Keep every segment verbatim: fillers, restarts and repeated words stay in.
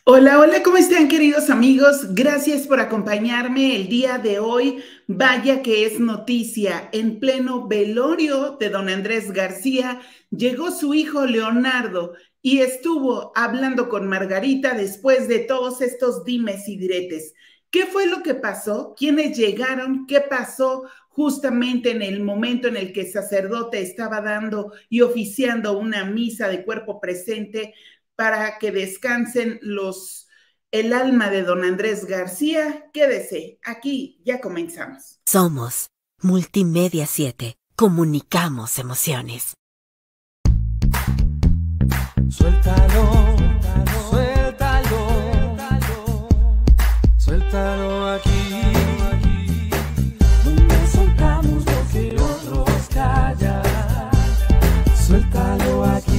Hola, hola, ¿cómo están, queridos amigos? Gracias por acompañarme el día de hoy. Vaya que es noticia. En pleno velorio de don Andrés García, llegó su hijo Leonardo y estuvo hablando con Margarita después de todos estos dimes y diretes. ¿Qué fue lo que pasó? ¿Quiénes llegaron? ¿Qué pasó justamente en el momento en el que el sacerdote estaba dando y oficiando una misa de cuerpo presente para que descansen los, el alma de don Andrés García? Quédese, aquí ya comenzamos. Somos Multimedia siete. Comunicamos emociones. Suéltalo, suéltalo, suéltalo aquí, donde soltamos lo que otros callan. Suéltalo aquí.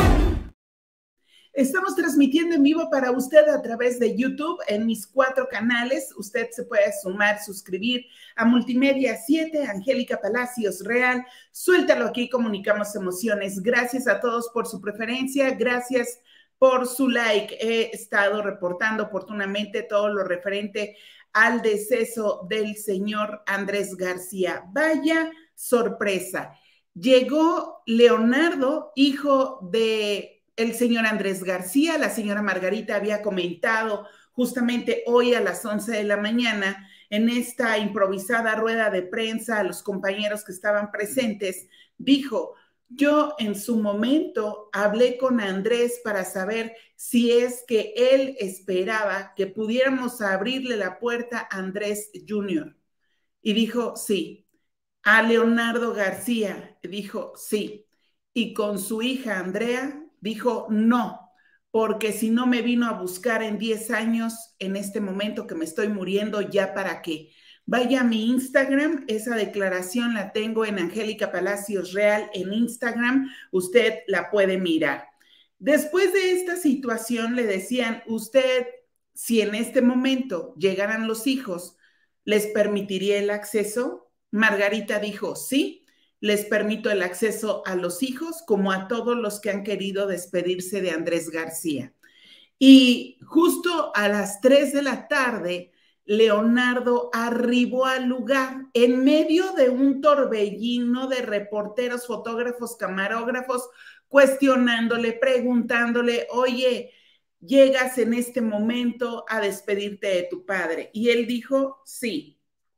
Estamos transmitiendo en vivo para usted a través de YouTube en mis cuatro canales. Usted se puede sumar, suscribir a Multimedia siete, Angélica Palacios Real. Suéltalo aquí, comunicamos emociones. Gracias a todos por su preferencia. Gracias por su like. He estado reportando oportunamente todo lo referente al deceso del señor Andrés García. Vaya sorpresa. Llegó Leonardo, hijo de el señor Andrés García. La señora Margarita había comentado justamente hoy a las once de la mañana en esta improvisada rueda de prensa a los compañeros que estaban presentes, dijo: yo en su momento hablé con Andrés para saber si es que él esperaba que pudiéramos abrirle la puerta a Andrés junior Y dijo, sí. A Leonardo García dijo, sí. Y con su hija Andrea dijo, no, porque si no me vino a buscar en diez años, en este momento que me estoy muriendo, ¿ya para qué? Vaya a mi Instagram, esa declaración la tengo en Angélica Palacios Real en Instagram, usted la puede mirar. Después de esta situación le decían, usted, si en este momento llegaran los hijos, ¿les permitiría el acceso? Margarita dijo, sí, les permito el acceso a los hijos como a todos los que han querido despedirse de Andrés García. Y justo a las tres de la tarde, Leonardo arribó al lugar en medio de un torbellino de reporteros, fotógrafos, camarógrafos, cuestionándole, preguntándole, oye, llegas en este momento a despedirte de tu padre. Y él dijo, sí.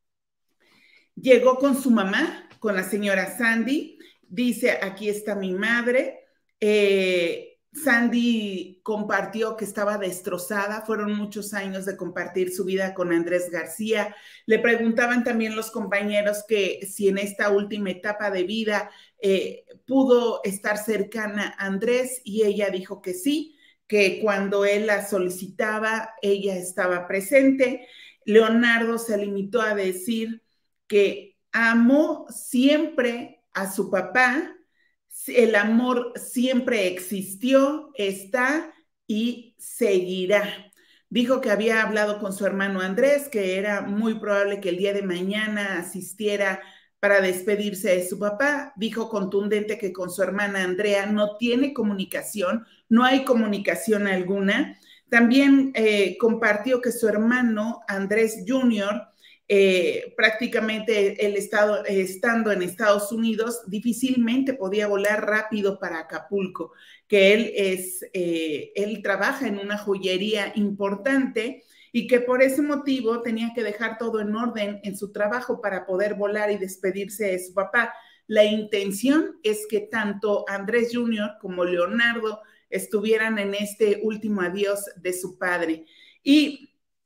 Llegó con su mamá, con la señora Sandy, dice, aquí está mi madre. Eh, Sandy compartió que estaba destrozada, fueron muchos años de compartir su vida con Andrés García. Le preguntaban también los compañeros que si en esta última etapa de vida eh, pudo estar cercana a Andrés, y ella dijo que sí, que cuando él la solicitaba, ella estaba presente. Leonardo se limitó a decir que amó siempre a su papá, el amor siempre existió, está y seguirá. Dijo que había hablado con su hermano Andrés, que era muy probable que el día de mañana asistiera para despedirse de su papá. Dijo contundente que con su hermana Andrea no tiene comunicación, no hay comunicación alguna. También eh, compartió que su hermano Andrés junior Eh, prácticamente el estado, eh, estando en Estados Unidos, difícilmente podía volar rápido para Acapulco, que él, es, eh, él trabaja en una joyería importante y que por ese motivo tenía que dejar todo en orden en su trabajo para poder volar y despedirse de su papá. La intención es que tanto Andrés junior como Leonardo estuvieran en este último adiós de su padre. Y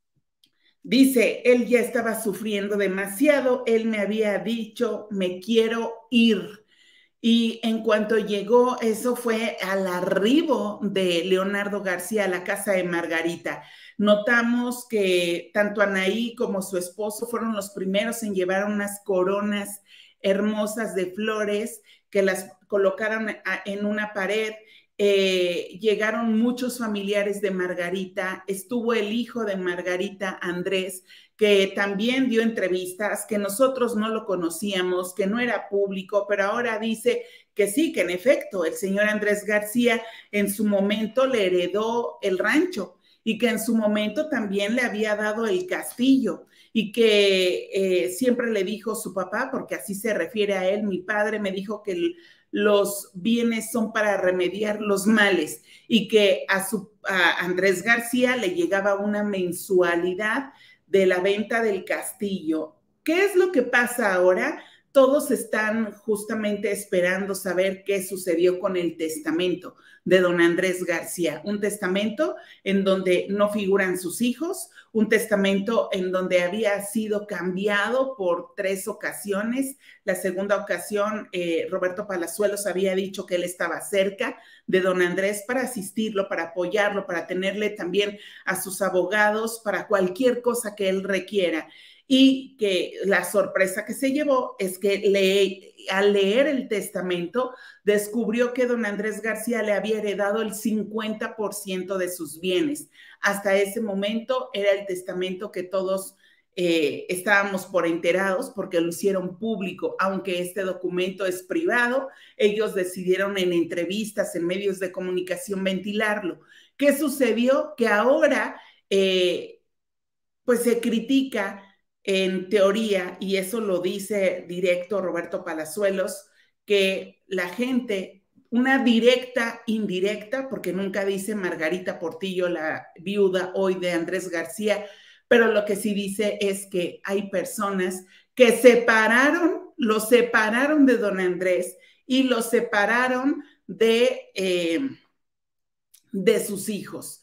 dice, él ya estaba sufriendo demasiado, él me había dicho, me quiero ir. Y en cuanto llegó, eso fue al arribo de Leonardo García a la casa de Margarita. Notamos que tanto Anaí como su esposo fueron los primeros en llevar unas coronas hermosas de flores que las colocaron en una pared. Eh, llegaron muchos familiares de Margarita, estuvo el hijo de Margarita, Andrés, que también dio entrevistas, que nosotros no lo conocíamos, que no era público, pero ahora dice que sí, que en efecto, el señor Andrés García en su momento le heredó el rancho y que en su momento también le había dado el castillo y que eh, siempre le dijo su papá, porque así se refiere a él, mi padre me dijo que el, los bienes son para remediar los males y que a, su, a Andrés García le llegaba una mensualidad de la venta del castillo. ¿Qué es lo que pasa ahora? Todos están justamente esperando saber qué sucedió con el testamento de don Andrés García. Un testamento en donde no figuran sus hijos, un testamento en donde había sido cambiado por tres ocasiones. La segunda ocasión, eh, Roberto Palazuelos había dicho que él estaba cerca de don Andrés para asistirlo, para apoyarlo, para tenerle también a sus abogados para cualquier cosa que él requiera. Y que la sorpresa que se llevó es que le, al leer el testamento descubrió que don Andrés García le había heredado el cincuenta por ciento de sus bienes. Hasta ese momento era el testamento que todos eh, estábamos por enterados porque lo hicieron público, aunque este documento es privado. Ellos decidieron en entrevistas, en medios de comunicación ventilarlo. ¿Qué sucedió? Que ahora eh, pues se critica en teoría, y eso lo dice directo Roberto Palazuelos, que la gente, una directa, indirecta, porque nunca dice Margarita Portillo, la viuda hoy de Andrés García, pero lo que sí dice es que hay personas que separaron, lo separaron de don Andrés y lo separaron de, eh, de sus hijos.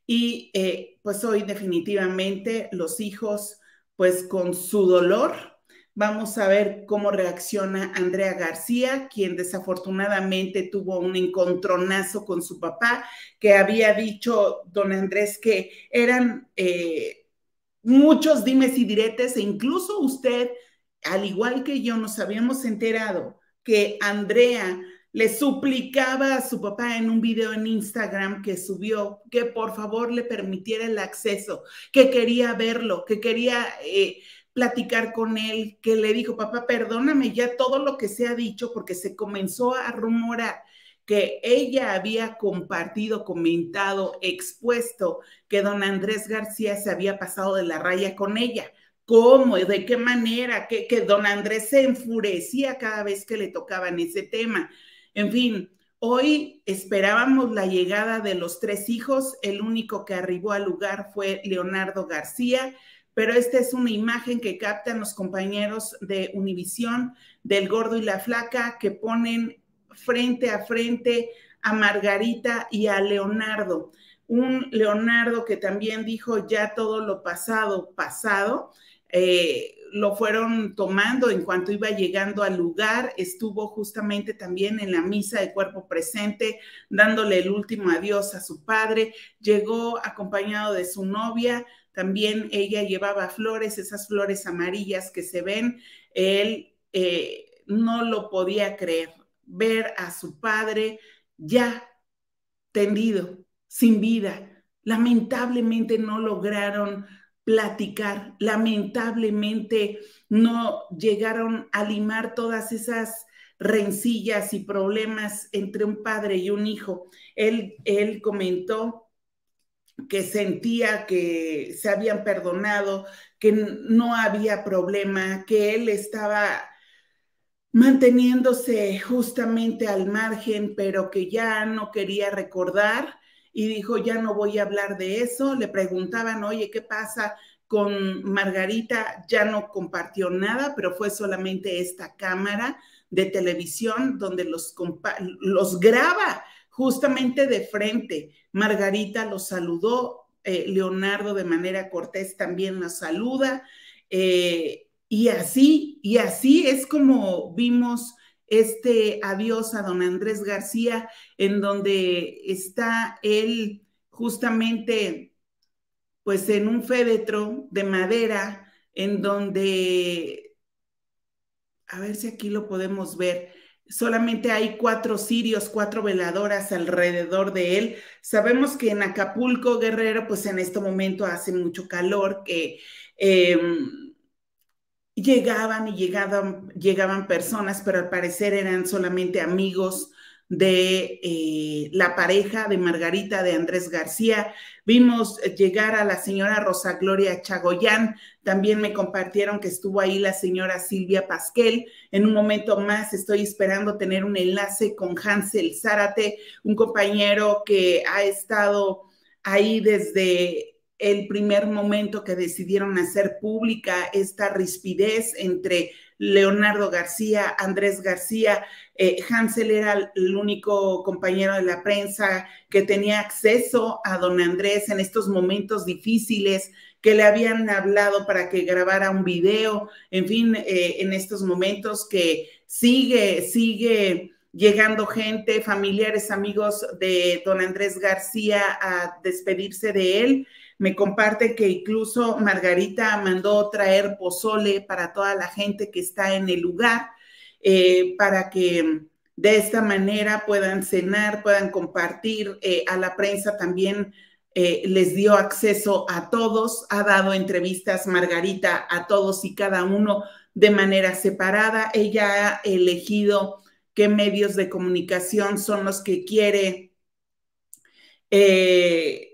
Y eh, pues hoy definitivamente los hijos, pues con su dolor, vamos a ver cómo reacciona Andrea García, quien desafortunadamente tuvo un encontronazo con su papá, que había dicho don Andrés que eran eh, muchos dimes y diretes, e incluso usted, al igual que yo, nos habíamos enterado que Andrea le suplicaba a su papá en un video en Instagram que subió que por favor le permitiera el acceso, que quería verlo, que quería eh, platicar con él, que le dijo, papá, perdóname ya todo lo que se ha dicho, porque se comenzó a rumorar que ella había compartido, comentado, expuesto que don Andrés García se había pasado de la raya con ella. ¿Cómo? ¿De qué manera? Que, que don Andrés se enfurecía cada vez que le tocaban ese tema. En fin, hoy esperábamos la llegada de los tres hijos. El único que arribó al lugar fue Leonardo García, pero esta es una imagen que captan los compañeros de Univisión, del Gordo y la Flaca, que ponen frente a frente a Margarita y a Leonardo. Un Leonardo que también dijo ya todo lo pasado, pasado. Eh, lo fueron tomando en cuanto iba llegando al lugar, estuvo justamente también en la misa de cuerpo presente, dándole el último adiós a su padre, llegó acompañado de su novia, también ella llevaba flores, esas flores amarillas que se ven, él eh, no lo podía creer, ver a su padre ya tendido, sin vida. Lamentablemente no lograron platicar, lamentablemente no llegaron a limar todas esas rencillas y problemas entre un padre y un hijo. Él, él comentó que sentía que se habían perdonado, que no había problema, que él estaba manteniéndose justamente al margen, pero que ya no quería recordar. Y dijo, ya no voy a hablar de eso. Le preguntaban, oye, ¿qué pasa con Margarita? Ya no compartió nada, pero fue solamente esta cámara de televisión donde los, los graba justamente de frente. Margarita los saludó, eh, Leonardo de manera cortés también la saluda, eh, y así, y así es como vimos este adiós a don Andrés García, en donde está él justamente pues en un féretro de madera, en donde, a ver si aquí lo podemos ver, solamente hay cuatro cirios, cuatro veladoras alrededor de él. Sabemos que en Acapulco, Guerrero, pues en este momento hace mucho calor, que eh, llegaban y llegaban, llegaban personas, pero al parecer eran solamente amigos de eh, la pareja de Margarita de Andrés García. Vimos llegar a la señora Rosa Gloria Chagoyán, también me compartieron que estuvo ahí la señora Silvia Pasquel. En un momento más estoy esperando tener un enlace con Hansel Zárate, un compañero que ha estado ahí desde el primer momento que decidieron hacer pública esta rispidez entre Leonardo García, Andrés García. Eh, Hansel era el único compañero de la prensa que tenía acceso a don Andrés en estos momentos difíciles, que le habían hablado para que grabara un video, en fin, eh, en estos momentos que sigue, sigue llegando gente, familiares, amigos de don Andrés García a despedirse de él. Me comparte que incluso Margarita mandó traer pozole para toda la gente que está en el lugar, eh, para que de esta manera puedan cenar, puedan compartir. Eh, a la prensa también eh, les dio acceso a todos, ha dado entrevistas Margarita a todos y cada uno de manera separada. Ella ha elegido qué medios de comunicación son los que quiere eh,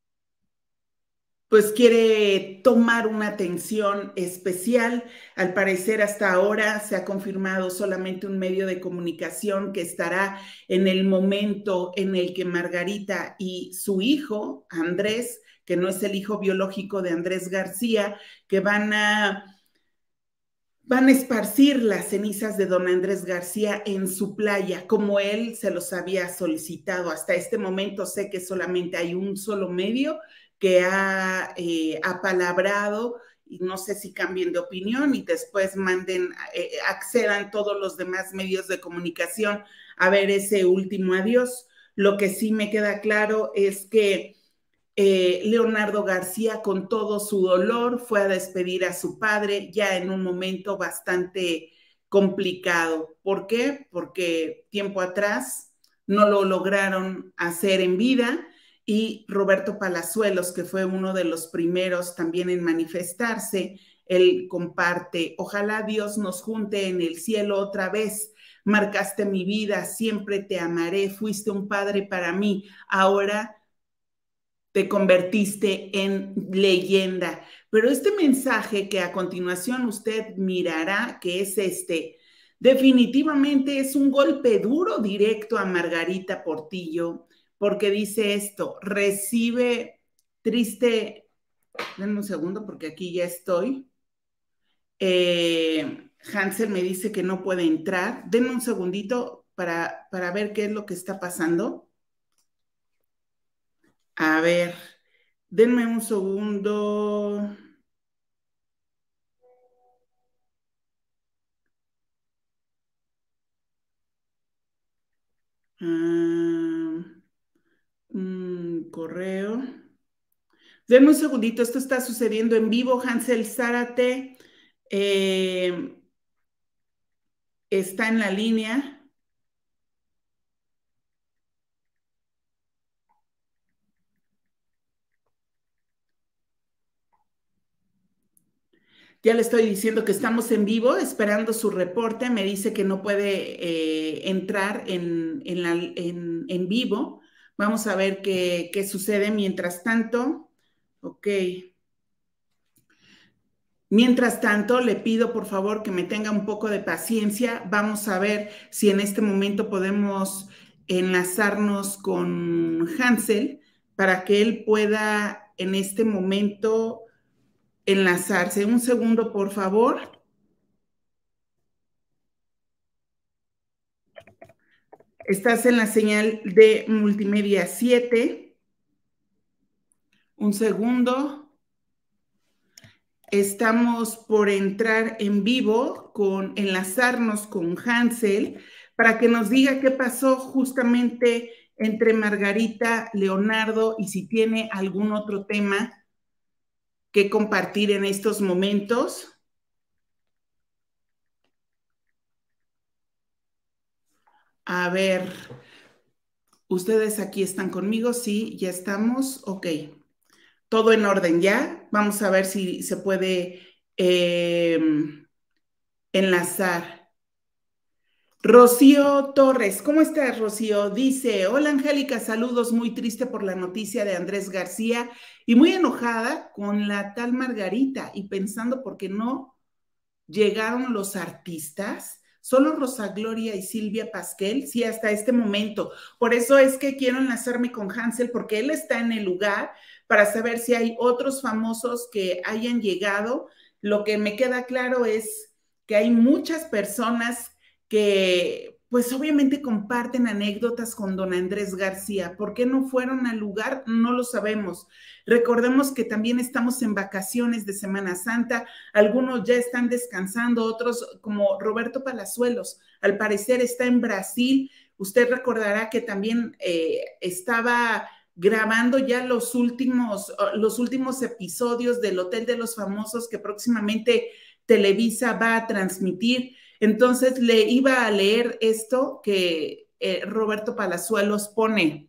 pues quiere tomar una atención especial. Al parecer hasta ahora se ha confirmado solamente un medio de comunicación que estará en el momento en el que Margarita y su hijo, Andrés, que no es el hijo biológico de Andrés García, que van a van a esparcir las cenizas de don Andrés García en su playa, como él se los había solicitado. Hasta este momento sé que solamente hay un solo medio que ha eh, apalabrado, y no sé si cambien de opinión y después manden, eh, accedan todos los demás medios de comunicación a ver ese último adiós. Lo que sí me queda claro es que Eh, Leonardo García, con todo su dolor, fue a despedir a su padre ya en un momento bastante complicado. ¿Por qué? Porque tiempo atrás no lo lograron hacer en vida, y Roberto Palazuelos, que fue uno de los primeros también en manifestarse, él comparte: ojalá Dios nos junte en el cielo otra vez. Marcaste mi vida, siempre te amaré, fuiste un padre para mí, ahora te convertiste en leyenda. Pero este mensaje que a continuación usted mirará, que es este, definitivamente es un golpe duro directo a Margarita Portillo, porque dice esto: recibe triste, denme un segundo porque aquí ya estoy. Eh, Hansel me dice que no puede entrar. Denme un segundito para, para ver qué es lo que está pasando. A ver, denme un segundo. Uh, un correo. Denme un segundito, esto está sucediendo en vivo. Hansel Zárate eh, está en la línea. Ya le estoy diciendo que estamos en vivo, esperando su reporte. Me dice que no puede eh, entrar en, en, la, en, en vivo. Vamos a ver qué, qué sucede mientras tanto. Ok. Mientras tanto, le pido por favor que me tenga un poco de paciencia. Vamos a ver si en este momento podemos enlazarnos con Hansel para que él pueda en este momento enlazarse. Un segundo, por favor. Estás en la señal de Multimedia siete. Un segundo. Estamos por entrar en vivo, con enlazarnos con Hansel para que nos diga qué pasó justamente entre Margarita, Leonardo, y si tiene algún otro tema que compartir en estos momentos. A ver, ¿ustedes aquí están conmigo? Sí, ya estamos. Ok. Todo en orden ya. Vamos a ver si se puede eh, enlazar. Rocío Torres, ¿cómo estás, Rocío? Dice, hola Angélica, saludos, muy triste por la noticia de Andrés García y muy enojada con la tal Margarita y pensando por qué no llegaron los artistas, solo Rosa Gloria y Silvia Pasquel, sí, hasta este momento. Por eso es que quiero enlazarme con Hansel, porque él está en el lugar para saber si hay otros famosos que hayan llegado. Lo que me queda claro es que hay muchas personas que pues obviamente comparten anécdotas con don Andrés García. ¿Por qué no fueron al lugar? No lo sabemos. Recordemos que también estamos en vacaciones de Semana Santa, algunos ya están descansando, otros como Roberto Palazuelos, al parecer está en Brasil. Usted recordará que también eh, estaba grabando ya los últimos, los últimos episodios del Hotel de los Famosos que próximamente Televisa va a transmitir. Entonces le iba a leer esto que eh, Roberto Palazuelos pone.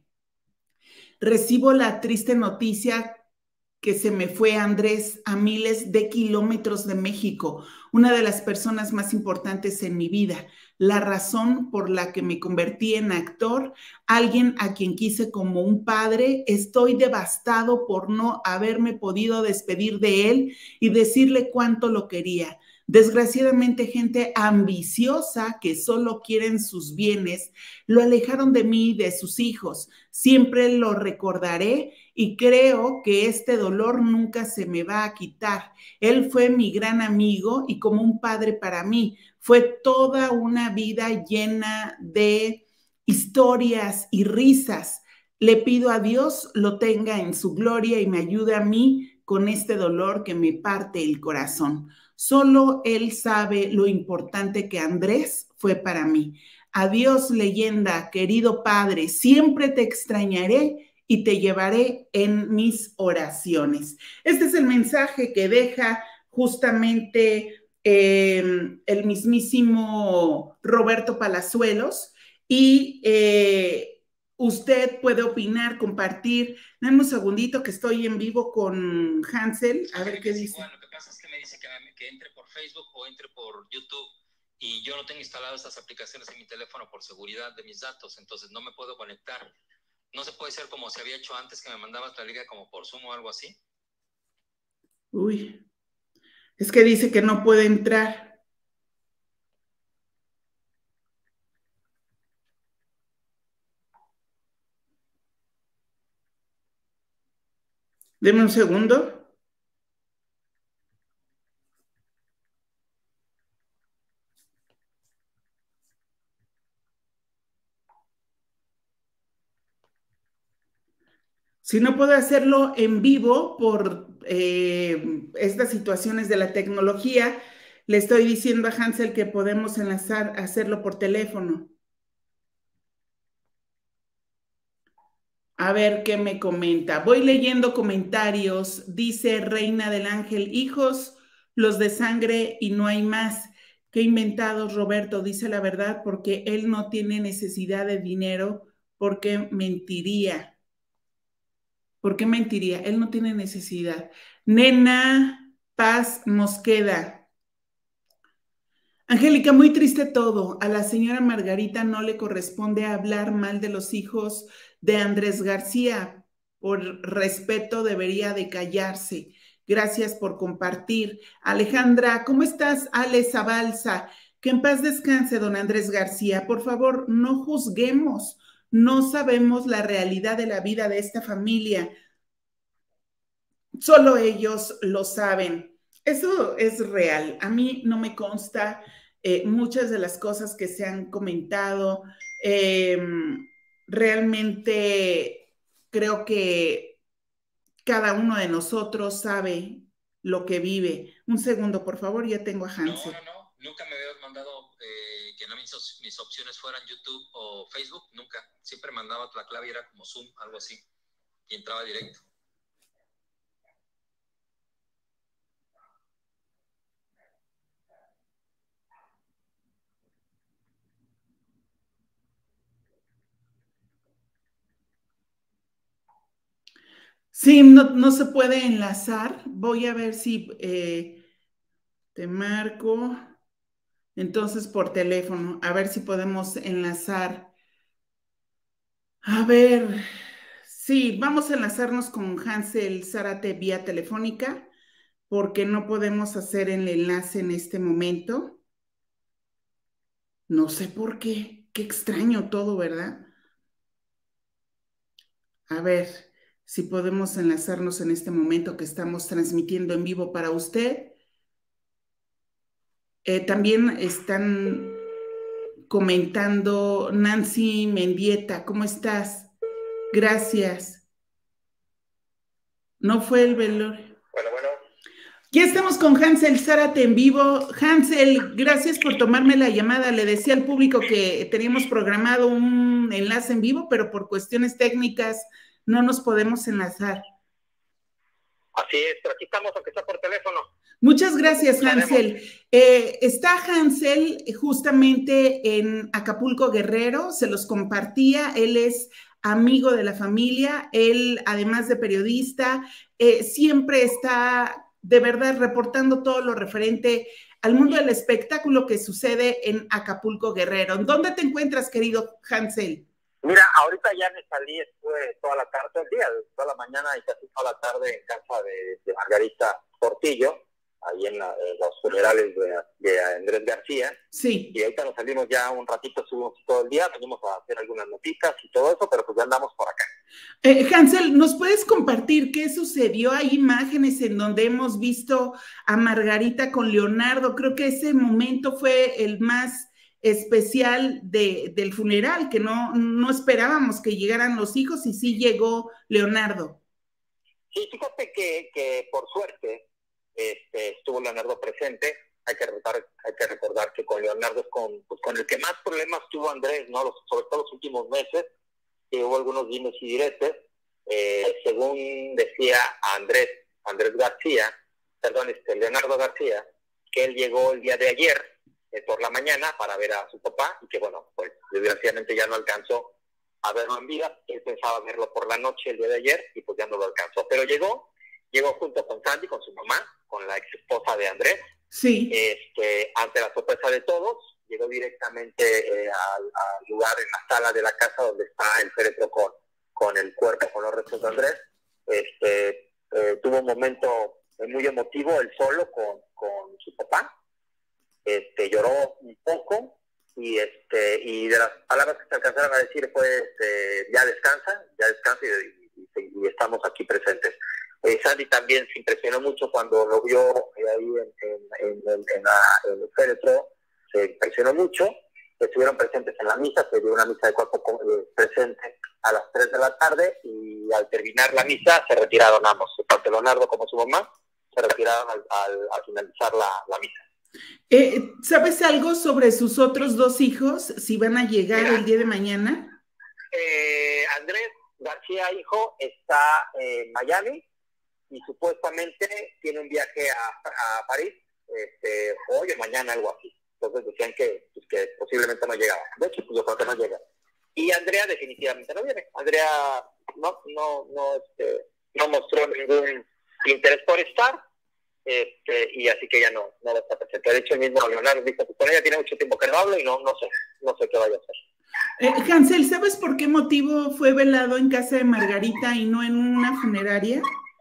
Recibo la triste noticia que se me fue Andrés a miles de kilómetros de México, una de las personas más importantes en mi vida, la razón por la que me convertí en actor, alguien a quien quise como un padre. Estoy devastado por no haberme podido despedir de él y decirle cuánto lo quería. Desgraciadamente, gente ambiciosa que solo quieren sus bienes, lo alejaron de mí y de sus hijos. Siempre lo recordaré y creo que este dolor nunca se me va a quitar. Él fue mi gran amigo y como un padre para mí. Fue toda una vida llena de historias y risas. Le pido a Dios lo tenga en su gloria y me ayude a mí con este dolor que me parte el corazón. Solo él sabe lo importante que Andrés fue para mí. Adiós, leyenda, querido padre, siempre te extrañaré y te llevaré en mis oraciones. Este es el mensaje que deja justamente eh, el mismísimo Roberto Palazuelos y eh, usted puede opinar, compartir. Dame un segundito que estoy en vivo con Hansel, a ver qué dice. Bueno, lo que pasa es que me dice que, me, que entre por Facebook o entre por YouTube y yo no tengo instaladas estas aplicaciones en mi teléfono por seguridad de mis datos, entonces no me puedo conectar. ¿No se puede ser como se había hecho antes, que me mandabas la liga como por Zoom o algo así? Uy, es que dice que no puede entrar. Deme un segundo. Si no puedo hacerlo en vivo por eh, estas situaciones de la tecnología, le estoy diciendo a Hansel que podemos enlazar, hacerlo por teléfono. A ver qué me comenta. Voy leyendo comentarios. Dice Reina del Ángel, hijos, los de sangre y no hay más. Qué inventados, Roberto, dice la verdad, porque él no tiene necesidad de dinero, porque mentiría. ¿Por qué mentiría? Él no tiene necesidad. Nena Paz Mosqueda. Angélica, muy triste todo. A la señora Margarita no le corresponde hablar mal de los hijos de Andrés García. Por respeto debería de callarse. Gracias por compartir. Alejandra, ¿cómo estás? Ale Zabalza. Que en paz descanse, don Andrés García. Por favor, no juzguemos. No sabemos la realidad de la vida de esta familia. Solo ellos lo saben. Eso es real. A mí no me consta eh, muchas de las cosas que se han comentado. Eh, realmente creo que cada uno de nosotros sabe lo que vive. Un segundo, por favor, ya tengo a Hansel. No, no, no. Nunca me habías mandado eh, que no mis, mis opciones fueran YouTube o Facebook. Nunca. Siempre mandaba la clave y era como Zoom, algo así. Y entraba directo. Sí, no, no se puede enlazar. Voy a ver si eh, te marco. Entonces, por teléfono, a ver si podemos enlazar. A ver, sí, vamos a enlazarnos con Hansel Zárate vía telefónica, porque no podemos hacer el enlace en este momento. No sé por qué, qué extraño todo, ¿verdad? A ver si podemos enlazarnos en este momento que estamos transmitiendo en vivo para usted. Eh, también están comentando Nancy Mendieta, ¿cómo estás? Gracias. No fue el velorio. Bueno, bueno. Ya estamos con Hansel Zárate en vivo. Hansel, gracias por tomarme la llamada. Le decía al público que teníamos programado un enlace en vivo, pero por cuestiones técnicas no nos podemos enlazar. Así es, pero aquí estamos, aunque sea por teléfono. Muchas gracias, Hansel. Eh, está Hansel justamente en Acapulco, Guerrero, se los compartía, él es amigo de la familia, él, además de periodista, eh, siempre está de verdad reportando todo lo referente al mundo del espectáculo que sucede en Acapulco, Guerrero. ¿Dónde te encuentras, querido Hansel? Mira, ahorita ya me salí, estuve toda la tarde, todo el día, toda la mañana y casi toda la tarde en casa de, de Margarita Portillo, ahí en, la, en los funerales de, de Andrés García. Sí. Y ahorita nos salimos ya un ratito, estuvimos todo el día, venimos a hacer algunas notitas y todo eso, pero pues ya andamos por acá. Eh, Hansel, ¿nos puedes compartir qué sucedió? Hay imágenes en donde hemos visto a Margarita con Leonardo. Creo que ese momento fue el más especial de, del funeral, que no, no esperábamos que llegaran los hijos y sí llegó Leonardo. Sí, fíjate que, que por suerte este, estuvo Leonardo presente. Hay que recordar, hay que recordar que con Leonardo es con, pues, con el que más problemas tuvo Andrés, ¿no? Los, sobre todo los últimos meses, que hubo algunos dimes y diretes. Eh, según decía Andrés, Andrés García, perdón, este, Leonardo García, que él llegó el día de ayer, eh, por la mañana, para ver a su papá, y que bueno, pues desgraciadamente ya no alcanzó a verlo en vida. Él pensaba verlo por la noche el día de ayer, y pues ya no lo alcanzó. Pero llegó, llegó junto con Sandy, con su mamá, con la ex esposa de Andrés. Sí. Este, ante la sorpresa de todos, llegó directamente eh, al, al lugar en la sala de la casa donde está el féretro con, con el cuerpo, con los restos de Andrés. Este, eh, tuvo un momento muy emotivo, él solo, con, con su papá. Este, lloró un poco y, este, y de las palabras que se alcanzaron a decir fue, este, ya descansa, ya descansa y, y, y, y estamos aquí presentes. Eh, Sandy también se impresionó mucho cuando lo vio eh, ahí en, en, en, en, en, la, en el féretro, se impresionó mucho. Estuvieron presentes en la misa, se dio una misa de cuerpo eh, presente a las tres de la tarde y al terminar la misa se retiraron ambos, tanto Leonardo como su mamá, se retiraron al, al, al finalizar la, la misa. Eh, ¿Sabes algo sobre sus otros dos hijos, si van a llegar Mira, el día de mañana? Eh, Andrés García, hijo, está en Miami y supuestamente tiene un viaje a, a París este, hoy o mañana, algo así. Entonces decían que, pues, que posiblemente no llegaba. De hecho, pues yo creo que no llega. Y Andrea definitivamente no viene. Andrea no, no, no, este, no mostró ningún interés por estar. Este, y así que ya no, no va a estar presente. De hecho, el mismo Leonardo dijo que con ella tiene mucho tiempo que no hablo y no, no sé, no sé qué vaya a hacer. Eh, Hansel, ¿sabes por qué motivo fue velado en casa de Margarita y no en una funeraria?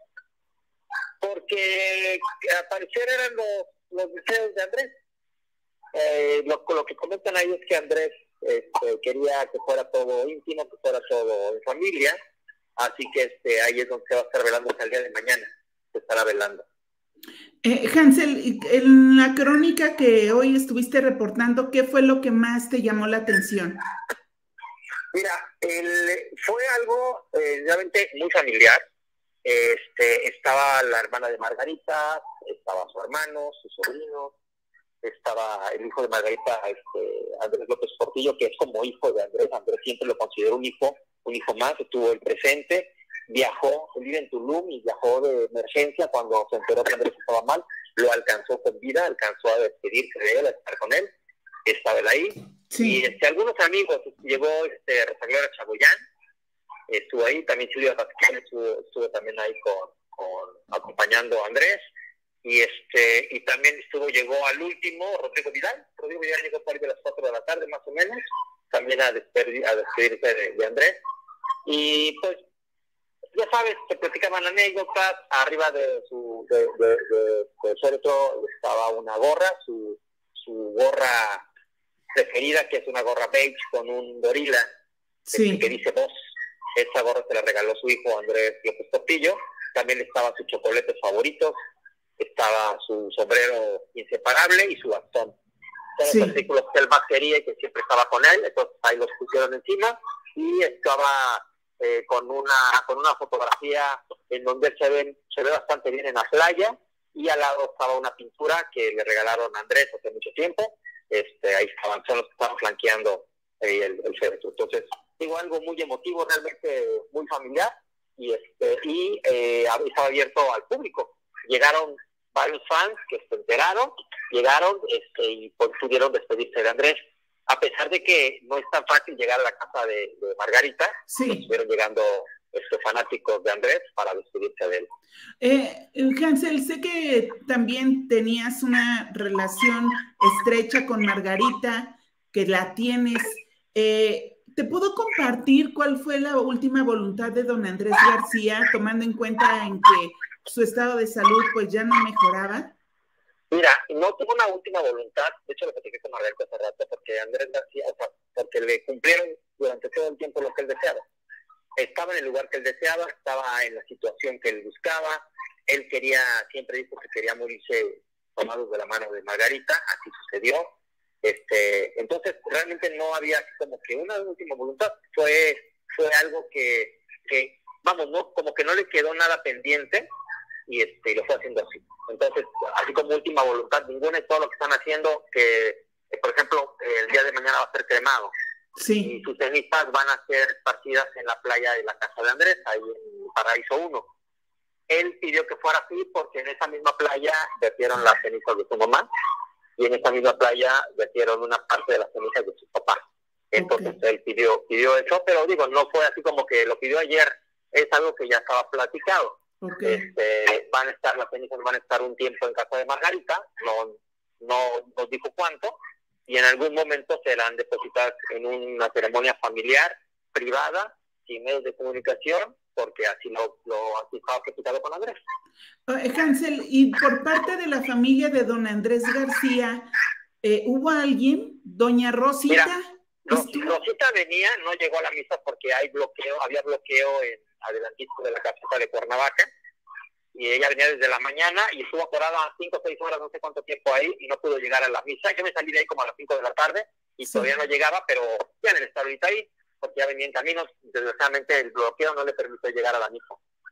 Porque al parecer eran los, los deseos de Andrés. Eh, lo, lo que comentan ahí es que Andrés este, quería que fuera todo íntimo, que fuera todo en familia, así que este, ahí es donde se va a estar velando hasta el día de mañana, se estará velando. Eh, Hansel, en la crónica que hoy estuviste reportando, ¿qué fue lo que más te llamó la atención? Mira, el, fue algo eh, realmente muy familiar. Este, estaba la hermana de Margarita, estaba su hermano, su sobrino, estaba el hijo de Margarita, este, Andrés López Portillo, que es como hijo de Andrés. Andrés siempre lo consideró un hijo, un hijo más, estuvo el presente. Viajó, él vive en Tulum y viajó de emergencia cuando se enteró que Andrés estaba mal, lo alcanzó con vida, alcanzó a despedirse de él, a estar con él, estaba él ahí. Sí. Y este, algunos amigos, llegó este, Rosa Gloria Chagoyán, estuvo ahí, también Silvia Pasquel estuvo, estuvo también ahí con, con, acompañando a Andrés, y este y también estuvo, llegó al último Rodrigo Vidal. Rodrigo Vidal llegó por ahí de las cuatro de la tarde más o menos, también a, despedir, a despedirse de, de Andrés. Y pues, ya sabes, se platicaban anécdotas. Arriba de su de, de, de, de féretro estaba una gorra, su, su gorra preferida, que es una gorra beige con un gorila, sí. que dice Voz. Esa gorra se la regaló su hijo Andrés López Portillo. También estaba sus chocolates favoritos, estaba su sombrero inseparable y su bastón. Todos sí. los artículos que él más quería y que siempre estaba con él, entonces ahí los pusieron encima. Y estaba eh, con una con una fotografía en donde él se ve, se ve bastante bien en la playa, y al lado estaba una pintura que le regalaron a Andrés hace mucho tiempo. Este, ahí estaban, son los que estaban flanqueando eh, el, el féretro. Entonces, digo, algo muy emotivo, realmente muy familiar, y este y eh, estaba abierto al público. Llegaron varios fans que se enteraron, llegaron este, y pues, pudieron despedirse de Andrés, a pesar de que no es tan fácil llegar a la casa de, de Margarita. Sí. Estuvieron llegando este, fanáticos de Andrés para despedirse de él. Eh, Hansel, sé que también tenías una relación estrecha con Margarita, que la tienes. Eh, ¿Te puedo compartir cuál fue la última voluntad de don Andrés García, tomando en cuenta en que su estado de salud pues ya no mejoraba? Mira, no tuvo una última voluntad. De hecho, lo platiqué con Margarita hace rato, porque Andrés García, o sea, porque le cumplieron durante todo el tiempo lo que él deseaba. Estaba en el lugar que él deseaba, estaba en la situación que él buscaba. Él quería, siempre dijo que quería morirse tomados de la mano de Margarita, así sucedió. Este, entonces, realmente no había como que una última voluntad. Fue fue algo que, que, vamos, no como que no le quedó nada pendiente, y este lo fue haciendo así. Entonces, así como última voluntad ninguna, es todo lo que están haciendo, que, que por ejemplo, el día de mañana va a ser cremado. Sí. Y sus cenizas van a ser esparcidas en la playa de la casa de Andrés, ahí en Paraíso uno. Él pidió que fuera así porque en esa misma playa vertieron las cenizas de su mamá, y en esa misma playa vertieron una parte de las cenizas de su papá. Entonces okay. él pidió, pidió eso, pero digo, no fue así como que lo pidió ayer, es algo que ya estaba platicado. Okay. Este, van a estar, las cenizas van a estar un tiempo en casa de Margarita, no, no nos dijo cuánto, y en algún momento serán depositadas en una ceremonia familiar, privada, sin medios de comunicación, porque así lo, lo así estaba platicado con Andrés. Uh, Hansel, y por parte de la familia de don Andrés García, eh, ¿hubo alguien? ¿Doña Rosita? Mira, Ros, Rosita venía, no llegó a la misa porque hay bloqueo, había bloqueo en adelantito de la caseta de Cuernavaca, y ella venía desde la mañana y estuvo atorada cinco o seis horas, no sé cuánto tiempo ahí, y no pudo llegar a la misa. Yo me salí de ahí como a las cinco de la tarde y sí. todavía no llegaba, pero ya en el estar ahorita ahí, porque ya venía en caminos. Desgraciadamente el bloqueo no le permitió llegar a la misa.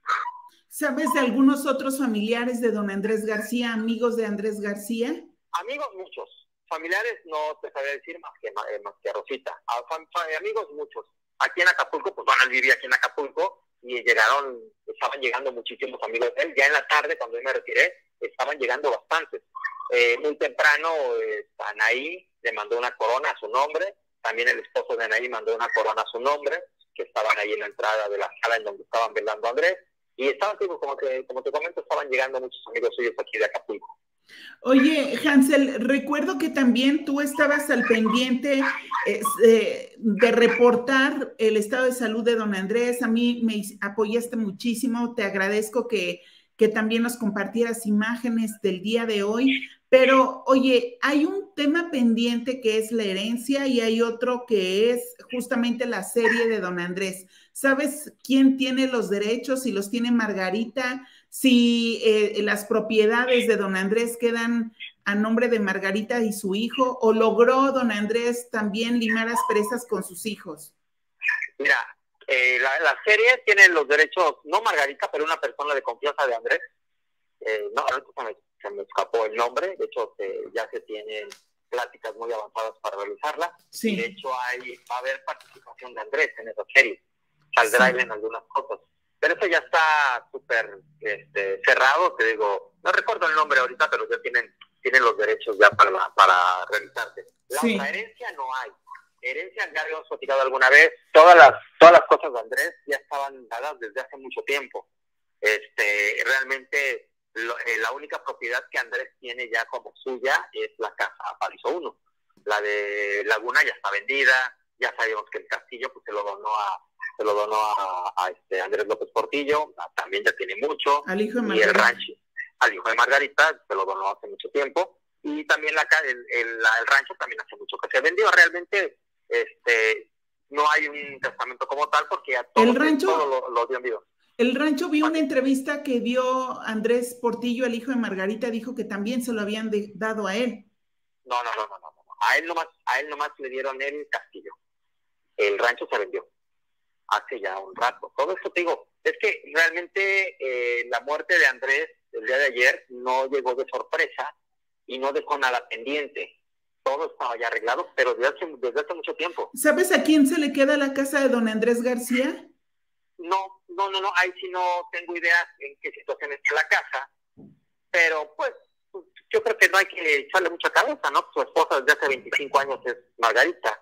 ¿Sabes de algunos otros familiares de don Andrés García, amigos de Andrés García? Amigos muchos, familiares no te sabría decir más que, eh, más que a Rosita. A, fam, amigos muchos. Aquí en Acapulco, pues Donald vivía aquí en Acapulco, y llegaron, estaban llegando muchísimos amigos de él. Ya en la tarde, cuando yo me retiré, estaban llegando bastantes. Eh, muy temprano, eh, Anaí le mandó una corona a su nombre, también el esposo de Anaí mandó una corona a su nombre, que estaban ahí en la entrada de la sala en donde estaban velando a Andrés, y estaban, como, que, como te comento, estaban llegando muchos amigos suyos aquí de Acapulco. Oye, Hansel, recuerdo que también tú estabas al pendiente eh, eh, de reportar el estado de salud de don Andrés. A mí me apoyaste muchísimo, te agradezco que, que también nos compartieras imágenes del día de hoy, pero oye, hay un tema pendiente que es la herencia y hay otro que es justamente la serie de don Andrés. ¿Sabes quién tiene los derechos? Si los tiene Margarita, si eh, las propiedades de don Andrés quedan a nombre de Margarita y su hijo, o logró don Andrés también limar asperezas con sus hijos. Mira, eh, la, la serie tiene los derechos, no Margarita, pero una persona de confianza de Andrés. Eh, no, ahorita se me, se me escapó el nombre, de hecho eh, ya se tienen pláticas muy avanzadas para realizarla. Sí. Y de hecho hay, va a haber participación de Andrés en esa serie. Saldrá sí. en algunas cosas. Pero eso ya está súper este, cerrado, te digo, no recuerdo el nombre ahorita, pero ya tienen, tienen los derechos ya para, para realizarse. La sí. otra herencia no hay. Herencia ya habíamos platicado alguna vez, todas las, todas las cosas de Andrés ya estaban dadas desde hace mucho tiempo. Este, realmente lo, eh, la única propiedad que Andrés tiene ya como suya es la casa Paraíso uno. La de Laguna ya está vendida, ya sabemos que el castillo pues se lo donó a se lo donó a, a este Andrés López Portillo, a, también ya tiene mucho, al hijo de y el Margarita. rancho, al hijo de Margarita, se lo donó hace mucho tiempo, y también la, el, el, el rancho también hace mucho que se vendió. Realmente este no hay un testamento como tal, porque ya todo, el rancho, todo lo, lo dio en vivo. El rancho, vi una entrevista que dio Andrés Portillo, el hijo de Margarita, dijo que también se lo habían de, dado a él. No, no, no, no, no, no. A él nomás, a él nomás le dieron el castillo. El rancho se vendió hace ya un rato. Todo esto te digo, es que realmente eh, la muerte de Andrés el día de ayer no llegó de sorpresa y no dejó nada pendiente. Todo estaba ya arreglado, pero desde hace, desde hace mucho tiempo. ¿Sabes a quién se le queda la casa de don Andrés García? No, no, no, no, ahí sí no tengo idea en qué situación está la casa, pero pues yo creo que no hay que echarle mucha cabeza, ¿no? Su esposa desde hace veinticinco años es Margarita,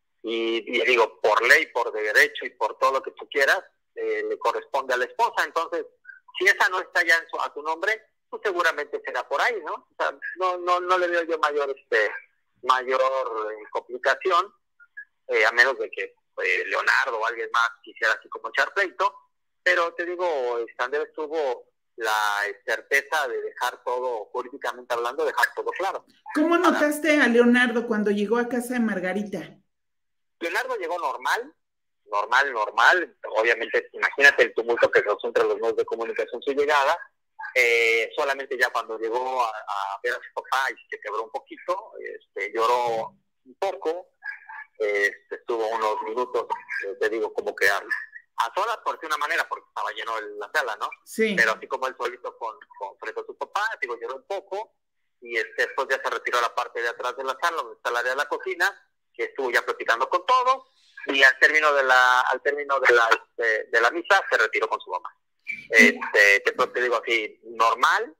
y, y digo, por ley, por derecho y por todo lo que tú quieras, eh, le corresponde a la esposa. Entonces, si esa no está ya en su, a tu nombre, pues seguramente será por ahí, ¿no? O sea, no, no, no le veo yo mayor, este, mayor eh, complicación, eh, a menos de que eh, Leonardo o alguien más quisiera así como echar pleito, pero te digo, Andrés tuvo la certeza de dejar todo, jurídicamente hablando, dejar todo claro. ¿Cómo notaste a Leonardo cuando llegó a casa de Margarita? Leonardo llegó normal, normal, normal. Obviamente, imagínate el tumulto que causó entre los medios de comunicación su llegada. Eh, solamente ya cuando llegó a, a ver a su papá y se quebró un poquito, este, lloró un poco, este, estuvo unos minutos, eh, te digo, como que a, a solas, por de una manera, porque estaba lleno el, la sala, ¿no? Sí. Pero así como él solito con, con frente a su papá, digo, lloró un poco, y este, después ya se retiró a la parte de atrás de la sala, donde está el área de la cocina, que estuvo ya platicando con todos, y al término de la, al término de la, este, de la misa, se retiró con su mamá. Este, te, te digo así, normal,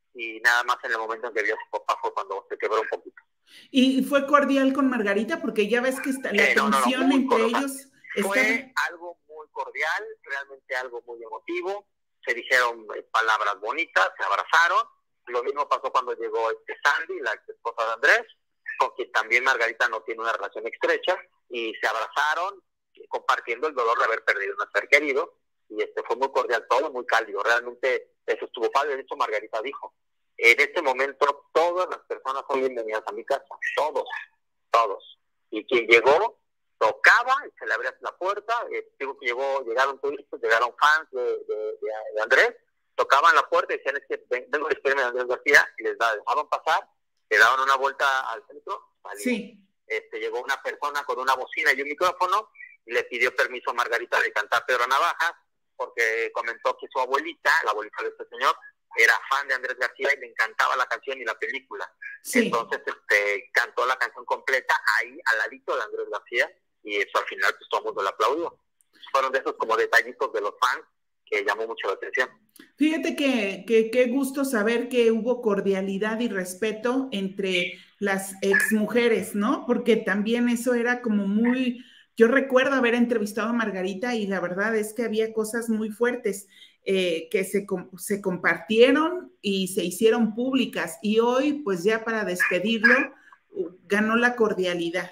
y nada más en el momento en que vio a su papá fue cuando se quebró un poquito. ¿Y fue cordial con Margarita? Porque ya ves que está, la eh, no, tensión no, no, entre cordial. ellos fue está... algo muy cordial, realmente algo muy emotivo, se dijeron eh, palabras bonitas, se abrazaron. Lo mismo pasó cuando llegó este Sandy, la ex esposa de Andrés, con quien también Margarita no tiene una relación estrecha, y se abrazaron compartiendo el dolor de haber perdido un ser querido. Y este fue muy cordial todo, muy cálido, realmente eso estuvo padre. De hecho, Margarita dijo, en este momento todas las personas son bienvenidas a mi casa, todos, todos. Y quien llegó, tocaba, y se le abría la puerta, eh, digo que llegó, llegaron turistas, llegaron fans de, de, de, de Andrés, tocaban la puerta y decían, es que vengo a despedirme de Andrés García, y les dejaban pasar, le daban una vuelta al centro, salían. Sí. Este, llegó una persona con una bocina y un micrófono, y le pidió permiso a Margarita de cantar Pedro Navajas, porque comentó que su abuelita, la abuelita de este señor, era fan de Andrés García y le encantaba la canción y la película. Sí. Entonces este, cantó la canción completa ahí, al ladito de Andrés García, y eso al final pues todo el mundo le aplaudió. Fueron de esos como detallitos de los fans que llamó mucho la atención. Fíjate que qué que gusto saber que hubo cordialidad y respeto entre las exmujeres, ¿no? Porque también eso era como muy... Yo recuerdo haber entrevistado a Margarita y la verdad es que había cosas muy fuertes eh, que se, se compartieron y se hicieron públicas, y hoy, pues ya para despedirlo, ganó la cordialidad.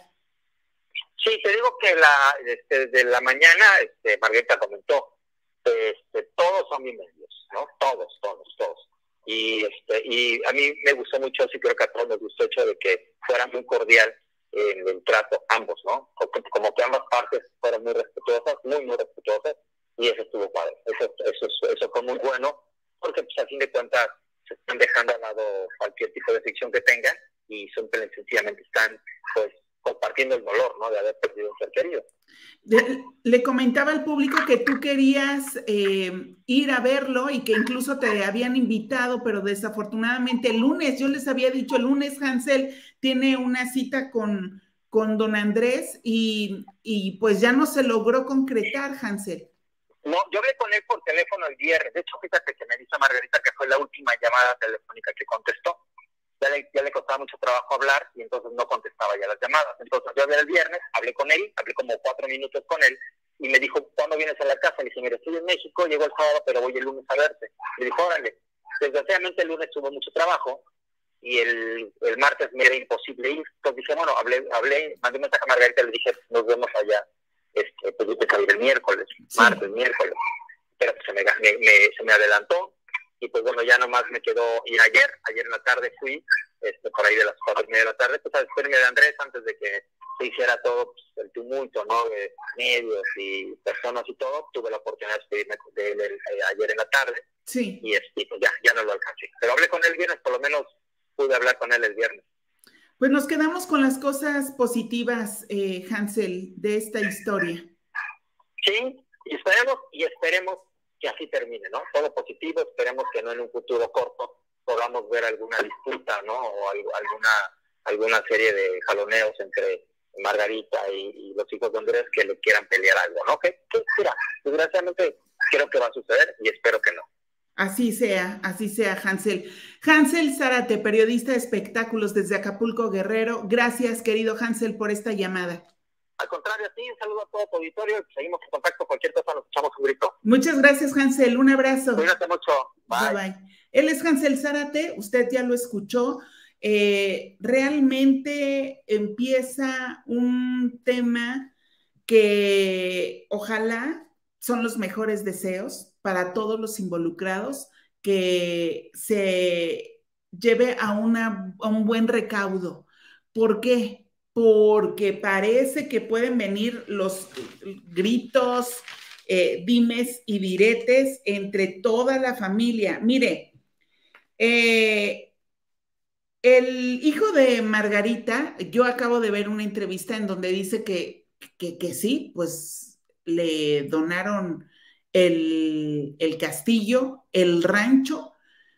Sí, te digo que la, este, de la mañana este, Margarita comentó, este, todos son bienvenidos, ¿no? Todos, todos, todos. Y, este, y a mí me gustó mucho, sí creo que a todos nos gustó el hecho de que fuera muy cordial en el trato, ambos, ¿no? Como, como que ambas partes fueron muy respetuosas, muy, muy respetuosas, y eso estuvo padre. Eso, eso, eso fue muy bueno, porque pues a fin de cuentas se están dejando al lado cualquier tipo de ficción que tengan, y simplemente sencillamente están, pues, compartiendo el dolor, ¿no? De haber perdido un ser querido. Le, le comentaba al público que tú querías eh, ir a verlo y que incluso te habían invitado, pero desafortunadamente el lunes, yo les había dicho, el lunes Hansel tiene una cita con, con don Andrés y, y pues ya no se logró concretar, Hansel. No, yo hablé con él por teléfono el viernes. De hecho, fíjate que me dice Margarita que fue la última llamada telefónica que contestó. Ya le, ya le costaba mucho trabajo hablar y entonces no contestaba ya las llamadas. Entonces yo hablé el viernes, hablé con él, hablé como cuatro minutos con él y me dijo, ¿cuándo vienes a la casa? Le dije, mira, estoy en México, llego el sábado, pero voy el lunes a verte. Le dijo, órale. desgraciadamente el lunes tuve mucho trabajo y el, el martes me era imposible ir. Entonces dije, bueno, hablé, hablé, mandé un mensaje a Margarita y le dije, nos vemos allá. Este, pues yo pensaba ir el miércoles, sí. martes, miércoles. Pero pues se me, me, me, se me adelantó. Y pues bueno, ya nomás me quedó ir ayer. Ayer en la tarde fui, este, por ahí de las cuatro y media de la tarde, pues a despedirme de Andrés antes de que se hiciera todo pues, el tumulto, ¿no? De medios y personas y todo. Tuve la oportunidad de despedirme de él eh, ayer en la tarde. Sí. Y este, pues ya, ya no lo alcancé. Pero hablé con él el viernes, por lo menos pude hablar con él el viernes. Pues nos quedamos con las cosas positivas, eh, Hansel, de esta historia. Sí, y esperemos, y esperemos que así termine, ¿no? Todo positivo, esperemos que no en un futuro corto podamos ver alguna disputa, ¿no? O algo, alguna alguna serie de jaloneos entre Margarita y, y los hijos de Andrés que le quieran pelear algo, ¿no? ¿Qué, qué será? Desgraciadamente creo que va a suceder y espero que no. Así sea, así sea, Hansel. Hansel Zárate, periodista de espectáculos desde Acapulco, Guerrero. Gracias, querido Hansel, por esta llamada. Al contrario, a ti, un saludo a todo tu auditorio. Seguimos en contacto. Cualquier cosa, nos echamos un grito. Muchas gracias, Hansel. Un abrazo. Cuídate mucho. Bye. Bye, bye. Él es Hansel Zárate. Usted ya lo escuchó. Eh, realmente empieza un tema que ojalá son los mejores deseos para todos los involucrados, que se lleve a, una, a un buen recaudo. ¿Por qué? Porque parece que pueden venir los gritos, eh, dimes y diretes entre toda la familia. Mire, eh, el hijo de Margarita, yo acabo de ver una entrevista en donde dice que, que, que sí, pues le donaron el, el castillo, el rancho,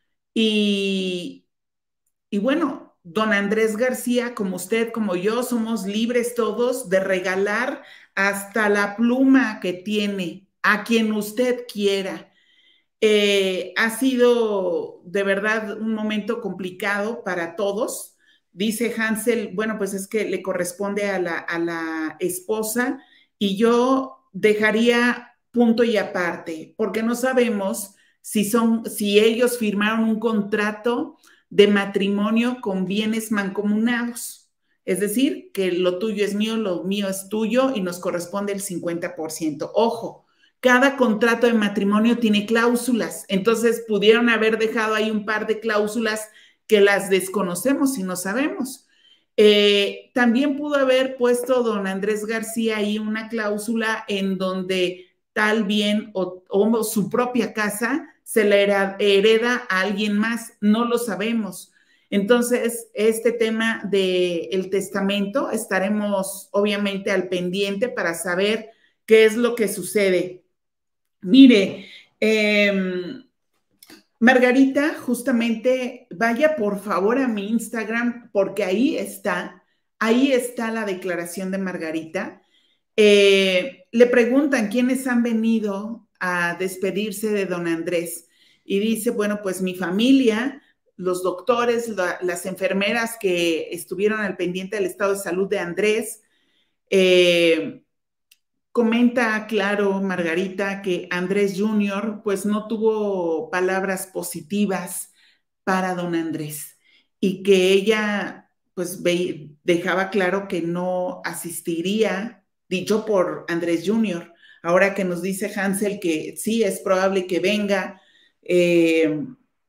y, y bueno, don Andrés García, como usted, como yo, somos libres todos de regalar hasta la pluma que tiene a quien usted quiera. Eh, ha sido de verdad un momento complicado para todos. Dice Hansel, bueno, pues es que le corresponde a la, a la esposa, y yo dejaría punto y aparte, porque no sabemos si son, si ellos firmaron un contrato de matrimonio con bienes mancomunados, es decir, que lo tuyo es mío, lo mío es tuyo y nos corresponde el cincuenta por ciento. Ojo, cada contrato de matrimonio tiene cláusulas, entonces pudieron haber dejado ahí un par de cláusulas que las desconocemos y no sabemos. Eh, también pudo haber puesto don Andrés García ahí una cláusula en donde tal bien o, o su propia casa se le hereda a alguien más, no lo sabemos. Entonces, este tema del testamento, estaremos obviamente al pendiente para saber qué es lo que sucede. Mire, eh, Margarita, justamente, vaya por favor a mi Instagram, porque ahí está, ahí está la declaración de Margarita. Eh, le preguntan quiénes han venido a despedirse de don Andrés, y dice, bueno, pues mi familia, los doctores, la, las enfermeras que estuvieron al pendiente del estado de salud de Andrés. Eh, comenta, claro, Margarita, que Andrés junior pues no tuvo palabras positivas para don Andrés, y que ella pues ve, dejaba claro que no asistiría, dicho por Andrés junior Ahora que nos dice Hansel que sí, es probable que venga eh,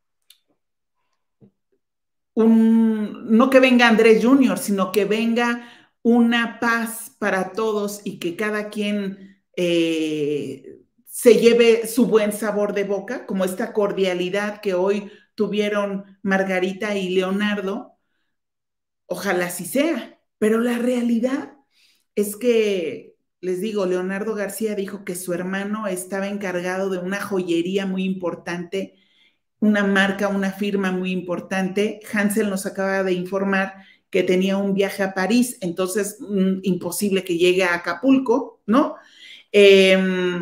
un, no que venga Andrés junior, sino que venga una paz para todos y que cada quien eh, se lleve su buen sabor de boca, como esta cordialidad que hoy tuvieron Margarita y Leonardo. Ojalá así sea, pero la realidad es que, les digo, Leonardo García dijo que su hermano estaba encargado de una joyería muy importante, una marca, una firma muy importante. Hansel nos acaba de informar que tenía un viaje a París, entonces mmm, imposible que llegue a Acapulco, ¿no? Eh,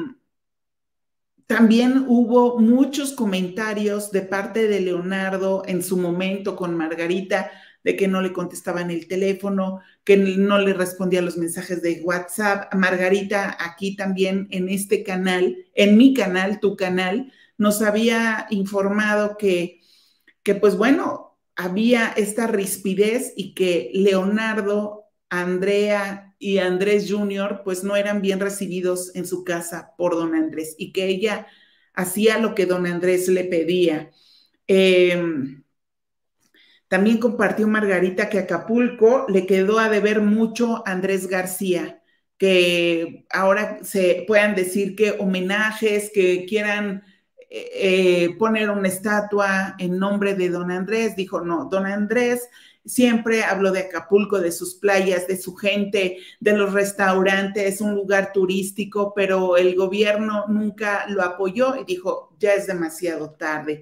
también hubo muchos comentarios de parte de Leonardo en su momento con Margarita, de que no le contestaban el teléfono, que no le respondía a los mensajes de WhatsApp. Margarita, aquí también en este canal, en mi canal, tu canal, nos había informado que, que pues bueno, había esta rispidez y que Leonardo, Andrea y Andrés junior pues no eran bien recibidos en su casa por don Andrés y que ella hacía lo que don Andrés le pedía. Eh, también compartió Margarita que Acapulco le quedó a deber mucho a Andrés García, que ahora se puedan decir que homenajes, que quieran eh, poner una estatua en nombre de don Andrés. Dijo, no, don Andrés siempre habló de Acapulco, de sus playas, de su gente, de los restaurantes, un lugar turístico, pero el gobierno nunca lo apoyó y dijo, ya es demasiado tarde.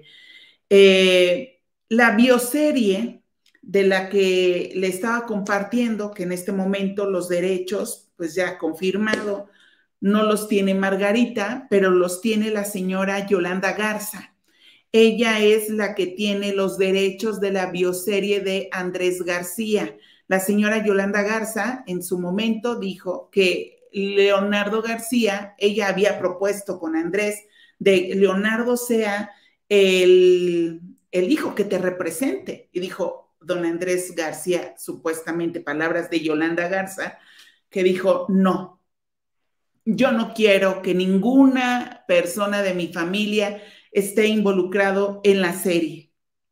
Eh, la bioserie de la que le estaba compartiendo, que en este momento los derechos, pues ya confirmado, no los tiene Margarita, pero los tiene la señora Yolanda Garza. Ella es la que tiene los derechos de la bioserie de Andrés García. La señora Yolanda Garza en su momento dijo que Leonardo García, ella había propuesto con Andrés de Leonardo sea el, el hijo que te represente. Y dijo don Andrés García, supuestamente palabras de Yolanda Garza, que dijo, no, yo no quiero que ninguna persona de mi familia esté involucrado en la serie.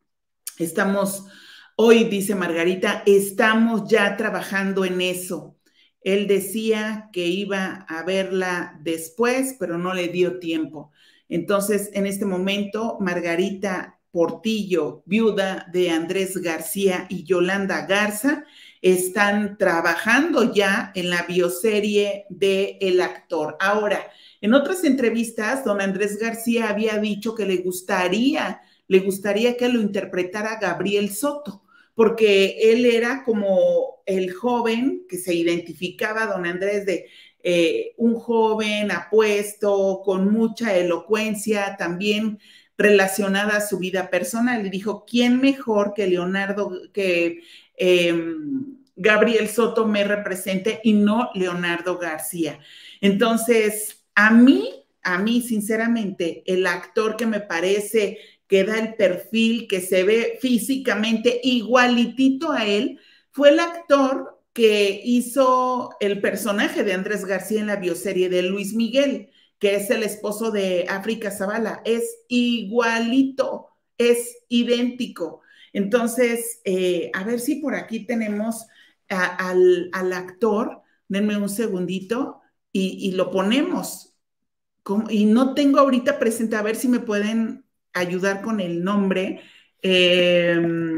Estamos, hoy dice Margarita, estamos ya trabajando en eso. Él decía que iba a verla después, pero no le dio tiempo. Entonces, en este momento, Margarita Portillo, viuda de Andrés García y Yolanda Garza, están trabajando ya en la bioserie del actor. Ahora, en otras entrevistas, don Andrés García había dicho que le gustaría, le gustaría que lo interpretara Gabriel Soto, porque él era como el joven que se identificaba, don Andrés, de eh, un joven apuesto, con mucha elocuencia, también relacionada a su vida personal. Y dijo, ¿quién mejor que Leonardo, que eh, Gabriel Soto me represente y no Leonardo García? Entonces, a mí, a mí, sinceramente, el actor que me parece que da el perfil, que se ve físicamente igualitito a él, fue el actor que hizo el personaje de Andrés García en la bioserie de Luis Miguel, que es el esposo de África Zavala. Es igualito, es idéntico. Entonces, eh, a ver si por aquí tenemos a, al, al actor. Denme un segundito. Y, y lo ponemos. Como, y no tengo ahorita presente, a ver si me pueden ayudar con el nombre. Eh,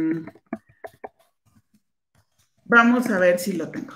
vamos a ver si lo tengo.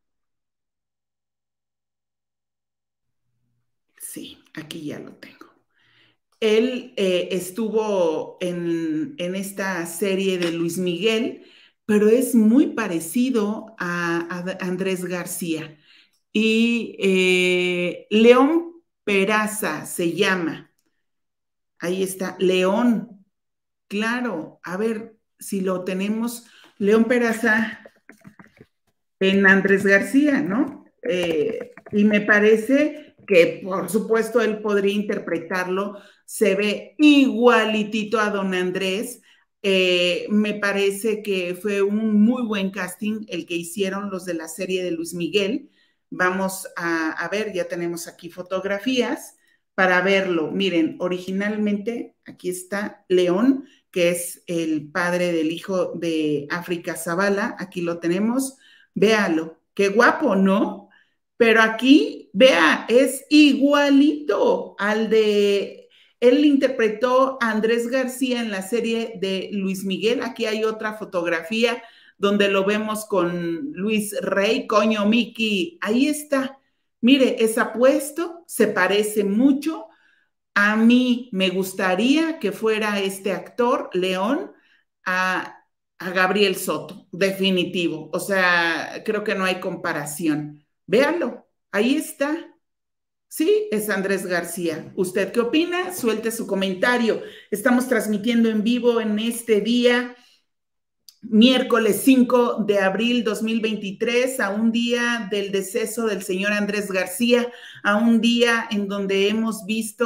Sí, aquí ya lo tengo. Él eh, estuvo en, en esta serie de Luis Miguel, pero es muy parecido a, a Andrés García. Y eh, León Peraza se llama. Ahí está, León. Claro, a ver si lo tenemos. León Peraza en Andrés García, ¿no? Eh, y me parece que, por supuesto, él podría interpretarlo. Se ve igualitito a don Andrés. Eh, me parece que fue un muy buen casting el que hicieron los de la serie de Luis Miguel. Vamos a, a ver, ya tenemos aquí fotografías para verlo. Miren, originalmente aquí está León, que es el padre del hijo de África Zavala. Aquí lo tenemos. Véalo, qué guapo, ¿no? Pero aquí, vea, es igualito al de... Él interpretó a Andrés García en la serie de Luis Miguel. Aquí hay otra fotografía donde lo vemos con Luis Rey, coño, Miki, ahí está. Mire, es apuesto, se parece mucho. A mí me gustaría que fuera este actor, León, a, a Gabriel Soto, definitivo. O sea, creo que no hay comparación. Véanlo, ahí está. Sí, es Andrés García. ¿Usted qué opina? Suelte su comentario. Estamos transmitiendo en vivo en este día, miércoles cinco de abril dos mil veintitrés, a un día del deceso del señor Andrés García, a un día en donde hemos visto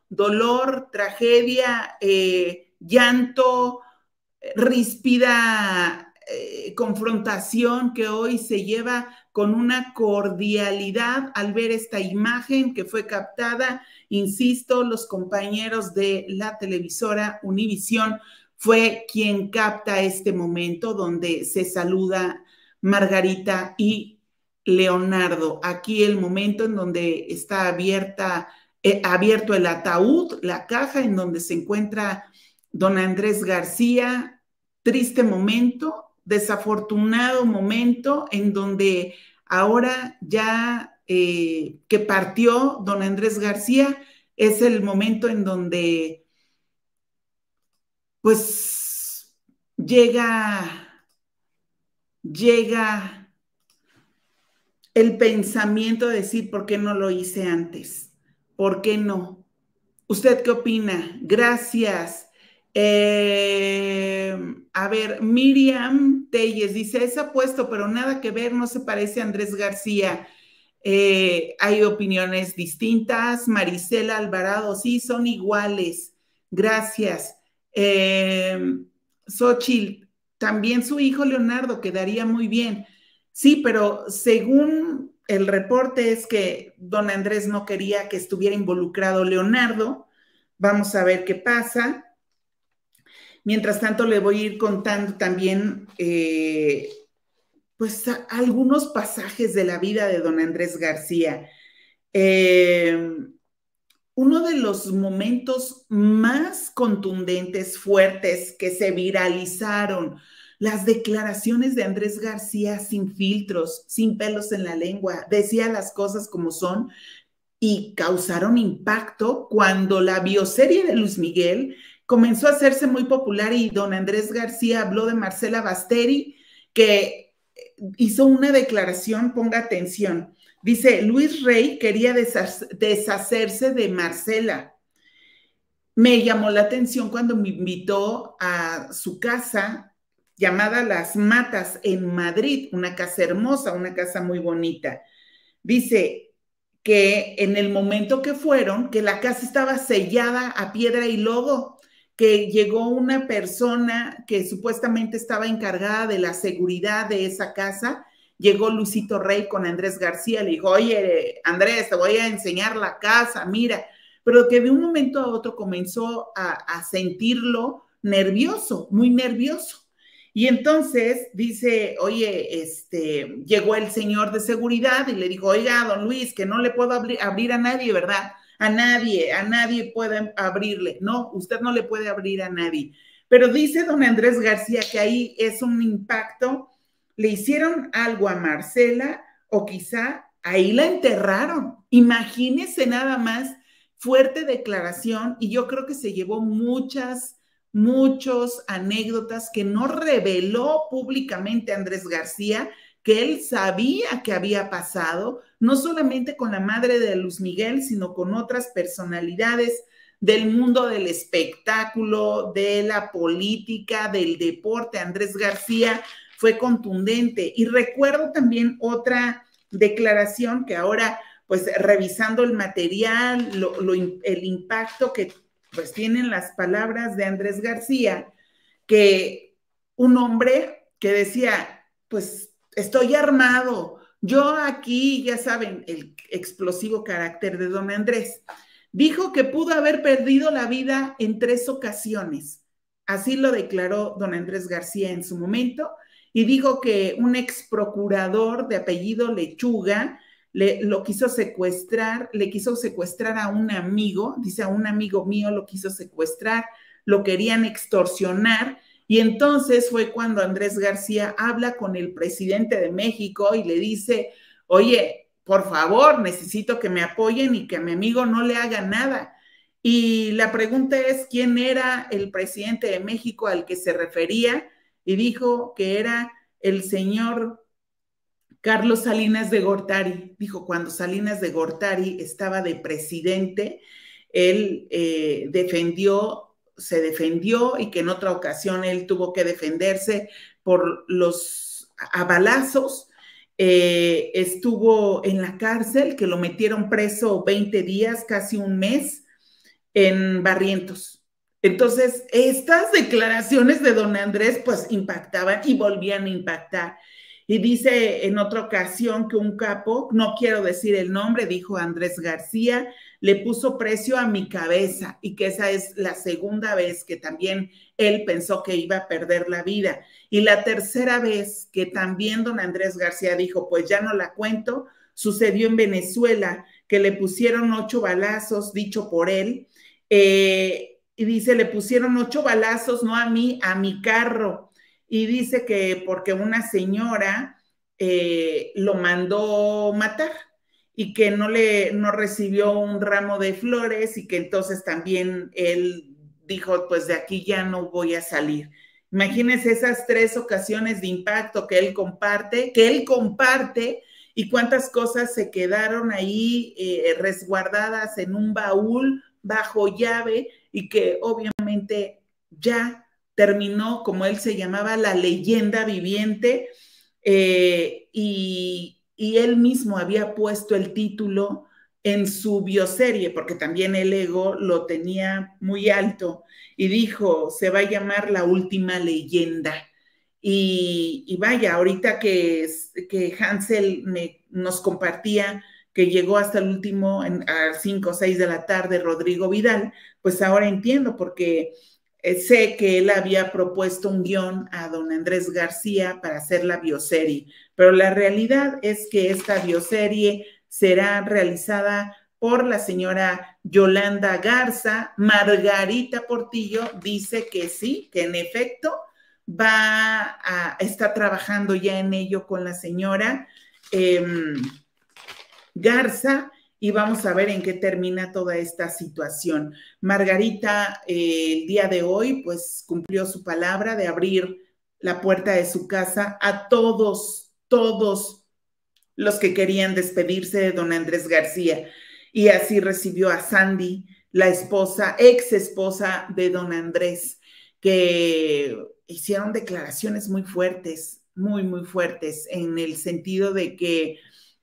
dolor, tragedia, eh, llanto, ríspida eh, confrontación que hoy se lleva con una cordialidad al ver esta imagen que fue captada. Insisto, los compañeros de la televisora Univisión fue quien capta este momento donde se saluda Margarita y Leonardo. Aquí el momento en donde está abierta, eh, abierto el ataúd, la caja en donde se encuentra don Andrés García. Triste momento, desafortunado momento en donde ahora ya eh, que partió don Andrés García, es el momento en donde pues llega, llega el pensamiento de decir, ¿por qué no lo hice antes? ¿Por qué no? ¿Usted qué opina? Gracias. Eh, a ver, Miriam Telles dice, es apuesto, pero nada que ver, no se parece a Andrés García. Eh, hay opiniones distintas. Marisela Alvarado, sí, son iguales. Gracias. Eh, Xochitl, también su hijo Leonardo quedaría muy bien. Sí, pero según el reporte es que don Andrés no quería que estuviera involucrado Leonardo. Vamos a ver qué pasa. Mientras tanto, le voy a ir contando también eh, pues a, a algunos pasajes de la vida de don Andrés García. Eh, uno de los momentos más contundentes, fuertes, que se viralizaron, las declaraciones de Andrés García sin filtros, sin pelos en la lengua, decía las cosas como son y causaron impacto cuando la bioserie de Luis Miguel comenzó a hacerse muy popular y don Andrés García habló de Marcela Basteri, que hizo una declaración, ponga atención, dice, Luis Rey quería deshacerse de Marcela. Me llamó la atención cuando me invitó a su casa llamada Las Matas en Madrid, una casa hermosa, una casa muy bonita. Dice que en el momento que fueron, que la casa estaba sellada a piedra y lodo, que llegó una persona que supuestamente estaba encargada de la seguridad de esa casa, llegó Luisito Rey con Andrés García, le dijo, oye, Andrés, te voy a enseñar la casa, mira, pero que de un momento a otro comenzó a, a sentirlo nervioso, muy nervioso. Y entonces dice, oye, este, llegó el señor de seguridad y le dijo, oiga, don Luis, que no le puedo abrir, abrir a nadie, ¿verdad? A nadie, a nadie puede abrirle. No, usted no le puede abrir a nadie. Pero dice don Andrés García que ahí es un impacto. Le hicieron algo a Marcela o quizá ahí la enterraron. Imagínese nada más, fuerte declaración, y yo creo que se llevó muchas, muchas anécdotas que no reveló públicamente Andrés García, que él sabía que había pasado, no solamente con la madre de Luis Miguel, sino con otras personalidades del mundo del espectáculo, de la política, del deporte. Andrés García fue contundente. Y recuerdo también otra declaración que ahora, pues revisando el material, lo, lo, el impacto que pues tienen las palabras de Andrés García, que un hombre que decía, pues estoy armado, yo aquí, ya saben, el explosivo carácter de don Andrés, dijo que pudo haber perdido la vida en tres ocasiones. Así lo declaró don Andrés García en su momento, y dijo que un ex procurador de apellido Lechuga le, lo quiso secuestrar, le quiso secuestrar a un amigo, dice a un amigo mío lo quiso secuestrar, lo querían extorsionar, y entonces fue cuando Andrés García habla con el presidente de México y le dice, oye, por favor, necesito que me apoyen y que a mi amigo no le haga nada. Y la pregunta es, ¿quién era el presidente de México al que se refería? Y dijo que era el señor Carlos Salinas de Gortari. Dijo, cuando Salinas de Gortari estaba de presidente, él eh, defendió, se defendió y que en otra ocasión él tuvo que defenderse por los balazos. Eh, estuvo en la cárcel, que lo metieron preso veinte días, casi un mes. en Barrientos. Entonces, estas declaraciones de don Andrés pues impactaban y volvían a impactar. Y dice en otra ocasión que un capo, no quiero decir el nombre, dijo Andrés García, le puso precio a mi cabeza y que esa es la segunda vez que también él pensó que iba a perder la vida. Y la tercera vez que también don Andrés García dijo, pues ya no la cuento, sucedió en Venezuela, que le pusieron ocho balazos, dicho por él, eh, y dice, le pusieron ocho balazos, no a mí, a mi carro. Y dice que porque una señora eh, lo mandó matar y que no, le, no recibió un ramo de flores y que entonces también él dijo, pues de aquí ya no voy a salir. Imagínense esas tres ocasiones de impacto que él comparte, que él comparte y cuántas cosas se quedaron ahí eh, resguardadas en un baúl bajo llave y que obviamente ya terminó, como él se llamaba, la leyenda viviente, eh, y, y él mismo había puesto el título en su bioserie, porque también el ego lo tenía muy alto, y dijo, se va a llamar La Última Leyenda. Y, y vaya, ahorita que, que Hansel me, nos compartía que llegó hasta el último, en, a cinco o seis de la tarde, Rodrigo Vidal, pues ahora entiendo, porque eh, sé que él había propuesto un guión a don Andrés García para hacer la bioserie, pero la realidad es que esta bioserie será realizada por la señora Yolanda Garza. Margarita Portillo dice que sí, que en efecto va a estar trabajando ya en ello con la señora eh, Garza, y vamos a ver en qué termina toda esta situación. Margarita eh, el día de hoy pues cumplió su palabra de abrir la puerta de su casa a todos, todos los que querían despedirse de don Andrés García, y así recibió a Sandy, la esposa, ex esposa de don Andrés, que hicieron declaraciones muy fuertes, muy, muy fuertes, en el sentido de que,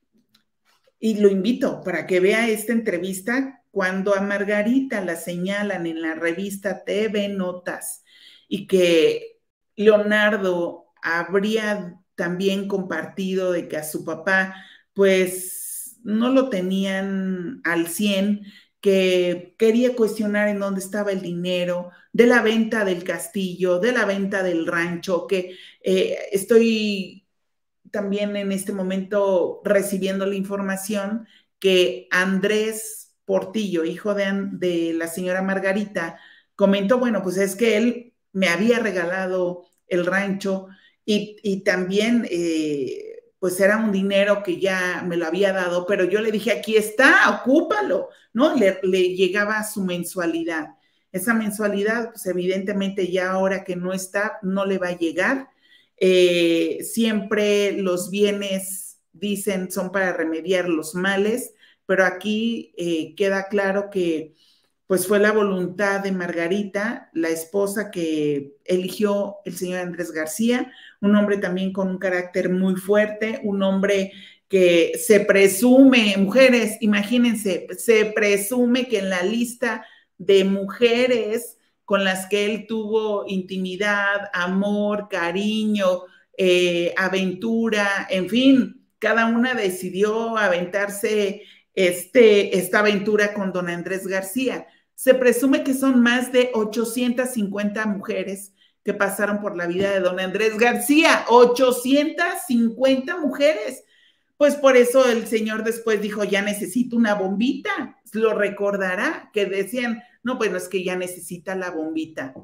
y lo invito para que vea esta entrevista, cuando a Margarita la señalan en la revista T V Notas y que Leonardo habría también compartido de que a su papá pues no lo tenían al cien, que quería cuestionar en dónde estaba el dinero, de la venta del castillo, de la venta del rancho, que eh, estoy también en este momento recibiendo la información que Andrés Portillo, hijo de, de la señora Margarita, comentó, bueno, pues es que él me había regalado el rancho y, y también eh, pues era un dinero que ya me lo había dado, pero yo le dije, aquí está, ocúpalo, ¿no? Le, le llegaba su mensualidad. Esa mensualidad, pues evidentemente ya ahora que no está, no le va a llegar. Eh, siempre los bienes, dicen, son para remediar los males, pero aquí eh, queda claro que pues fue la voluntad de Margarita, la esposa que eligió el señor Andrés García, un hombre también con un carácter muy fuerte, un hombre que se presume, mujeres, imagínense, se presume que en la lista de mujeres con las que él tuvo intimidad, amor, cariño, eh, aventura, en fin, cada una decidió aventarse este, esta aventura con don Andrés García. Se presume que son más de ochocientas cincuenta mujeres que pasaron por la vida de don Andrés García, ochocientas cincuenta mujeres. Pues por eso el señor después dijo, ya necesito una bombita, lo recordará, que decían, no, bueno, es que ya necesita la bombita.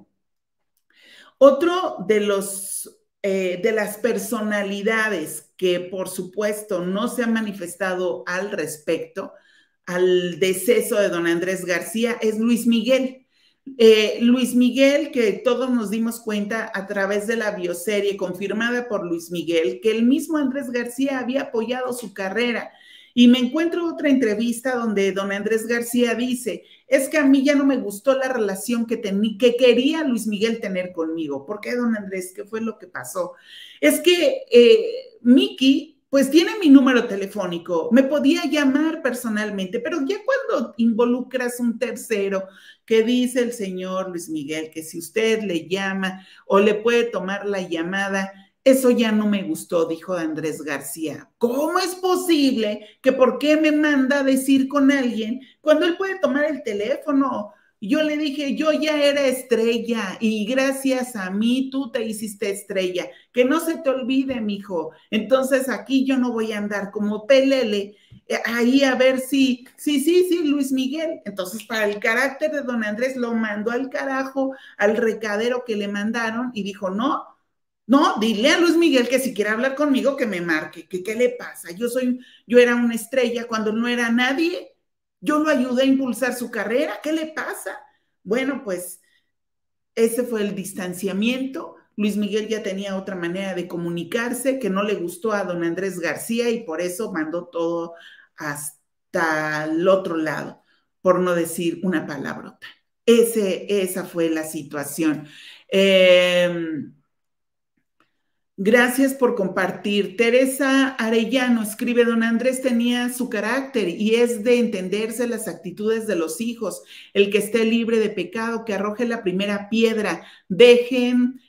Otro de los, eh, de las personalidades que por supuesto no se han manifestado al respecto al deceso de don Andrés García es Luis Miguel. Eh, Luis Miguel, que todos nos dimos cuenta a través de la bioserie confirmada por Luis Miguel, que el mismo Andrés García había apoyado su carrera. Y me encuentro otra entrevista donde don Andrés García dice, es que a mí ya no me gustó la relación que, que quería Luis Miguel tener conmigo. ¿Por qué, don Andrés? ¿Qué fue lo que pasó? Es que eh, Miki pues tiene mi número telefónico, me podía llamar personalmente, pero ya cuando involucras un tercero, que dice el señor Luis Miguel, que si usted le llama o le puede tomar la llamada, eso ya no me gustó, dijo Andrés García. ¿Cómo es posible que por qué me manda a decir con alguien cuando él puede tomar el teléfono? Yo le dije, yo ya era estrella y gracias a mí tú te hiciste estrella. Que no se te olvide, mijo. Entonces aquí yo no voy a andar como pelele ahí a ver si, sí, sí, sí, Luis Miguel. Entonces para el carácter de don Andrés lo mandó al carajo, al recadero que le mandaron y dijo, no, no, dile a Luis Miguel que si quiere hablar conmigo que me marque, que qué le pasa. Yo soy, yo era una estrella cuando no era nadie. Yo lo ayudé a impulsar su carrera. ¿Qué le pasa? Bueno, pues ese fue el distanciamiento. Luis Miguel ya tenía otra manera de comunicarse que no le gustó a don Andrés García y por eso mandó todo hasta el otro lado, por no decir una palabrota. Ese, esa fue la situación. Eh, Gracias por compartir. Teresa Arellano escribe, don Andrés tenía su carácter y es de entenderse las actitudes de los hijos. El que esté libre de pecado, que arroje la primera piedra. Dejen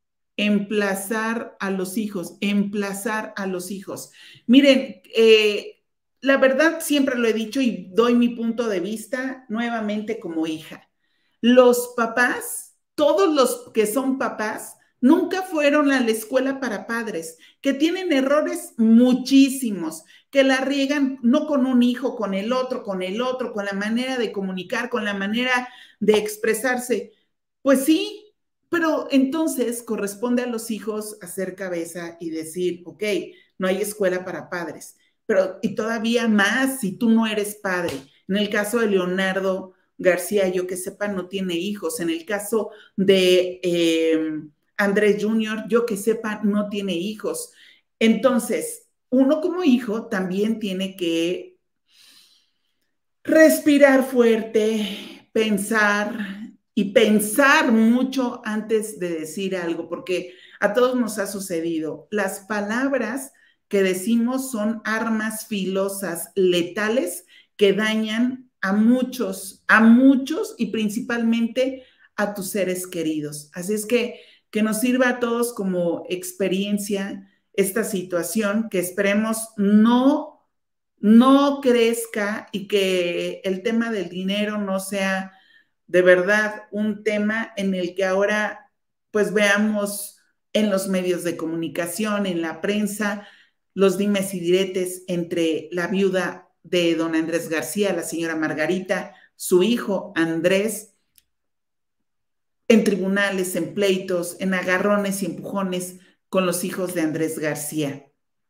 emplazar a los hijos, emplazar a los hijos. Miren, eh, la verdad siempre lo he dicho y doy mi punto de vista nuevamente como hija. Los papás, todos los que son papás, nunca fueron a la escuela para padres, que tienen errores muchísimos, que la riegan no con un hijo, con el otro, con el otro, con la manera de comunicar, con la manera de expresarse. Pues sí, pero entonces corresponde a los hijos hacer cabeza y decir, ok, no hay escuela para padres, pero y todavía más si tú no eres padre. En el caso de Leonardo García, yo que sepa, no tiene hijos. En el caso de Eh, Andrés junior, yo que sepa, no tiene hijos. Entonces, uno como hijo también tiene que respirar fuerte, pensar y pensar mucho antes de decir algo, porque a todos nos ha sucedido. Las palabras que decimos son armas filosas, letales, que dañan a muchos, a muchos y principalmente a tus seres queridos. Así es que que nos sirva a todos como experiencia esta situación, que esperemos no, no crezca y que el tema del dinero no sea de verdad un tema en el que ahora pues veamos en los medios de comunicación, en la prensa, los dimes y diretes entre la viuda de don Andrés García, la señora Margarita, su hijo Andrés, en tribunales, en pleitos, en agarrones y empujones con los hijos de Andrés García.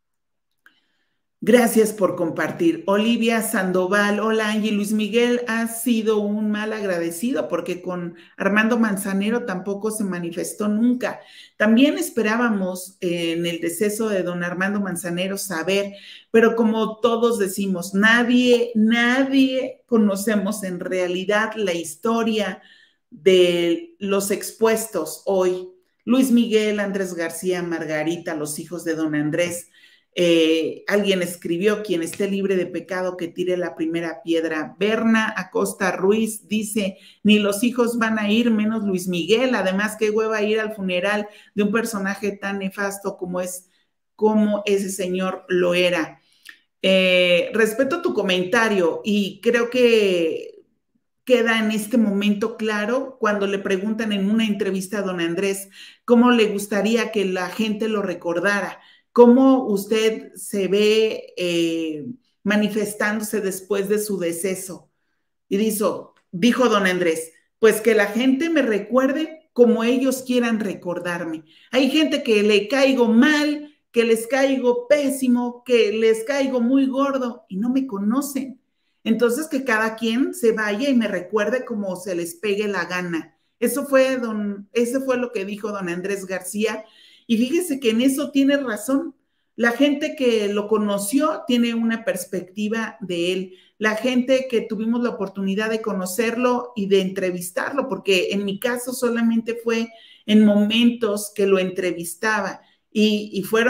Gracias por compartir. Olivia Sandoval, hola Angie, Luis Miguel ha sido un mal agradecido porque con Armando Manzanero tampoco se manifestó nunca. También esperábamos eh, en el deceso de don Armando Manzanero saber, pero como todos decimos, nadie, nadie conocemos en realidad la historia de los expuestos hoy. Luis Miguel, Andrés García, Margarita, los hijos de don Andrés. Eh, alguien escribió, quien esté libre de pecado que tire la primera piedra. Berna Acosta Ruiz dice, ni los hijos van a ir, menos Luis Miguel. Además, qué hueva ir al funeral de un personaje tan nefasto como es, como ese señor lo era. Eh, respeto tu comentario y creo que queda en este momento claro cuando le preguntan en una entrevista a don Andrés cómo le gustaría que la gente lo recordara, cómo usted se ve eh, manifestándose después de su deceso. Y dijo, dijo don Andrés, pues que la gente me recuerde como ellos quieran recordarme. Hay gente que le caigo mal, que les caigo pésimo, que les caigo muy gordo y no me conocen. Entonces, que cada quien se vaya y me recuerde como se les pegue la gana. Eso fue, don, eso fue lo que dijo don Andrés García. Y fíjese que en eso tiene razón. La gente que lo conoció tiene una perspectiva de él. La gente que tuvimos la oportunidad de conocerlo y de entrevistarlo, porque en mi caso solamente fue en momentos que lo entrevistaba y, y fueron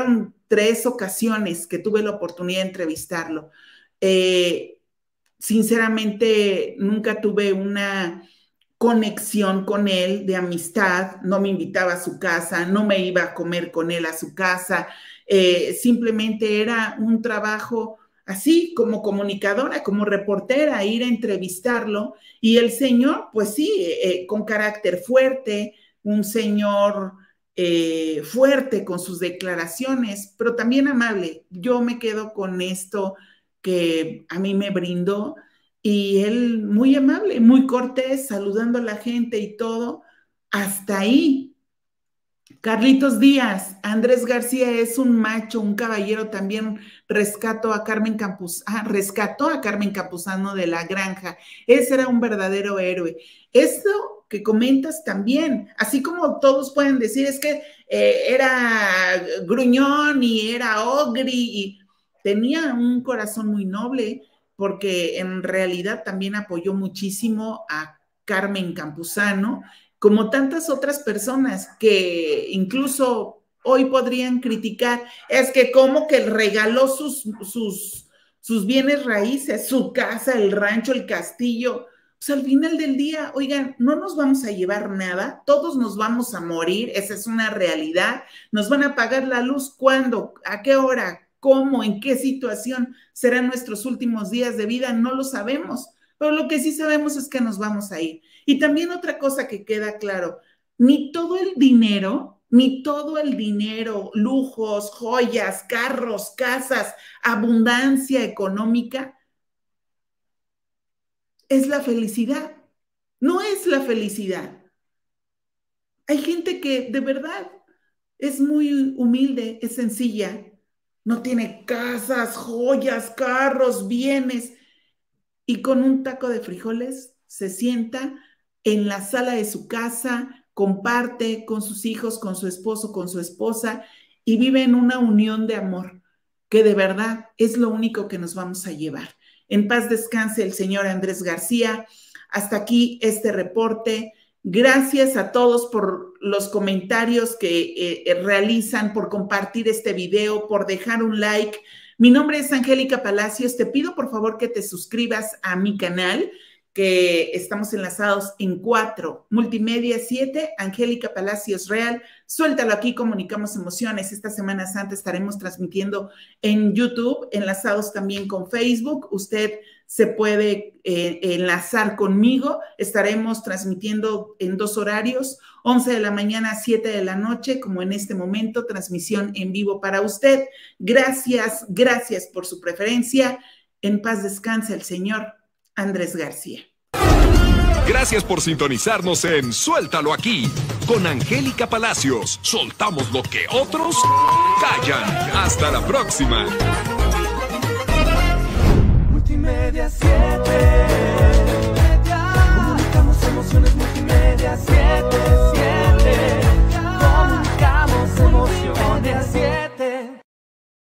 tres ocasiones que tuve la oportunidad de entrevistarlo. Eh, sinceramente, nunca tuve una conexión con él de amistad, no me invitaba a su casa, no me iba a comer con él a su casa, eh, simplemente era un trabajo así como comunicadora, como reportera, ir a entrevistarlo, y el señor, pues sí, eh, con carácter fuerte, un señor eh, fuerte con sus declaraciones, pero también amable. Yo me quedo con esto que a mí me brindó, y él muy amable, muy cortés, saludando a la gente y todo, hasta ahí. Carlitos Díaz, Andrés García es un macho, un caballero, también rescató a Carmen Campuz, ah, rescató a Carmen Campuzano de la granja. Ese era un verdadero héroe. Esto que comentas también, así como todos pueden decir, es que eh, era gruñón y era ogri, y tenía un corazón muy noble, porque en realidad también apoyó muchísimo a Carmen Campuzano, como tantas otras personas que incluso hoy podrían criticar, es que como que regaló sus, sus, sus bienes raíces, su casa, el rancho, el castillo. Pues al final del día, oigan, no nos vamos a llevar nada, todos nos vamos a morir, esa es una realidad. Nos van a pagar la luz, ¿cuándo? ¿A qué hora? ¿Cómo? ¿En qué situación serán nuestros últimos días de vida? No lo sabemos, pero lo que sí sabemos es que nos vamos a ir. Y también otra cosa que queda claro, ni todo el dinero, ni todo el dinero, lujos, joyas, carros, casas, abundancia económica, es la felicidad. No es la felicidad. Hay gente que de verdad es muy humilde, es sencilla, no tiene casas, joyas, carros, bienes, y con un taco de frijoles se sienta en la sala de su casa, comparte con sus hijos, con su esposo, con su esposa, y vive en una unión de amor, que de verdad es lo único que nos vamos a llevar. En paz descanse el señor Andrés García. Hasta aquí este reporte. Gracias a todos por los comentarios que eh, realizan, por compartir este video, por dejar un like. Mi nombre es Angélica Palacios. Te pido por favor que te suscribas a mi canal, que estamos enlazados en cuatro, Multimedia siete, Angélica Palacios Real. Suéltalo aquí, comunicamos emociones. Esta Semana Santa estaremos transmitiendo en YouTube, enlazados también con Facebook. Usted se puede eh, enlazar conmigo. Estaremos transmitiendo en dos horarios, once de la mañana, siete de la noche, como en este momento, transmisión en vivo para usted. Gracias, gracias por su preferencia. En paz descanse el señor Andrés García. Gracias por sintonizarnos en Suéltalo Aquí con Angélica Palacios. Soltamos lo que otros callan. Hasta la próxima. Multimedia siete. Comunicamos emociones. Multimedia siete.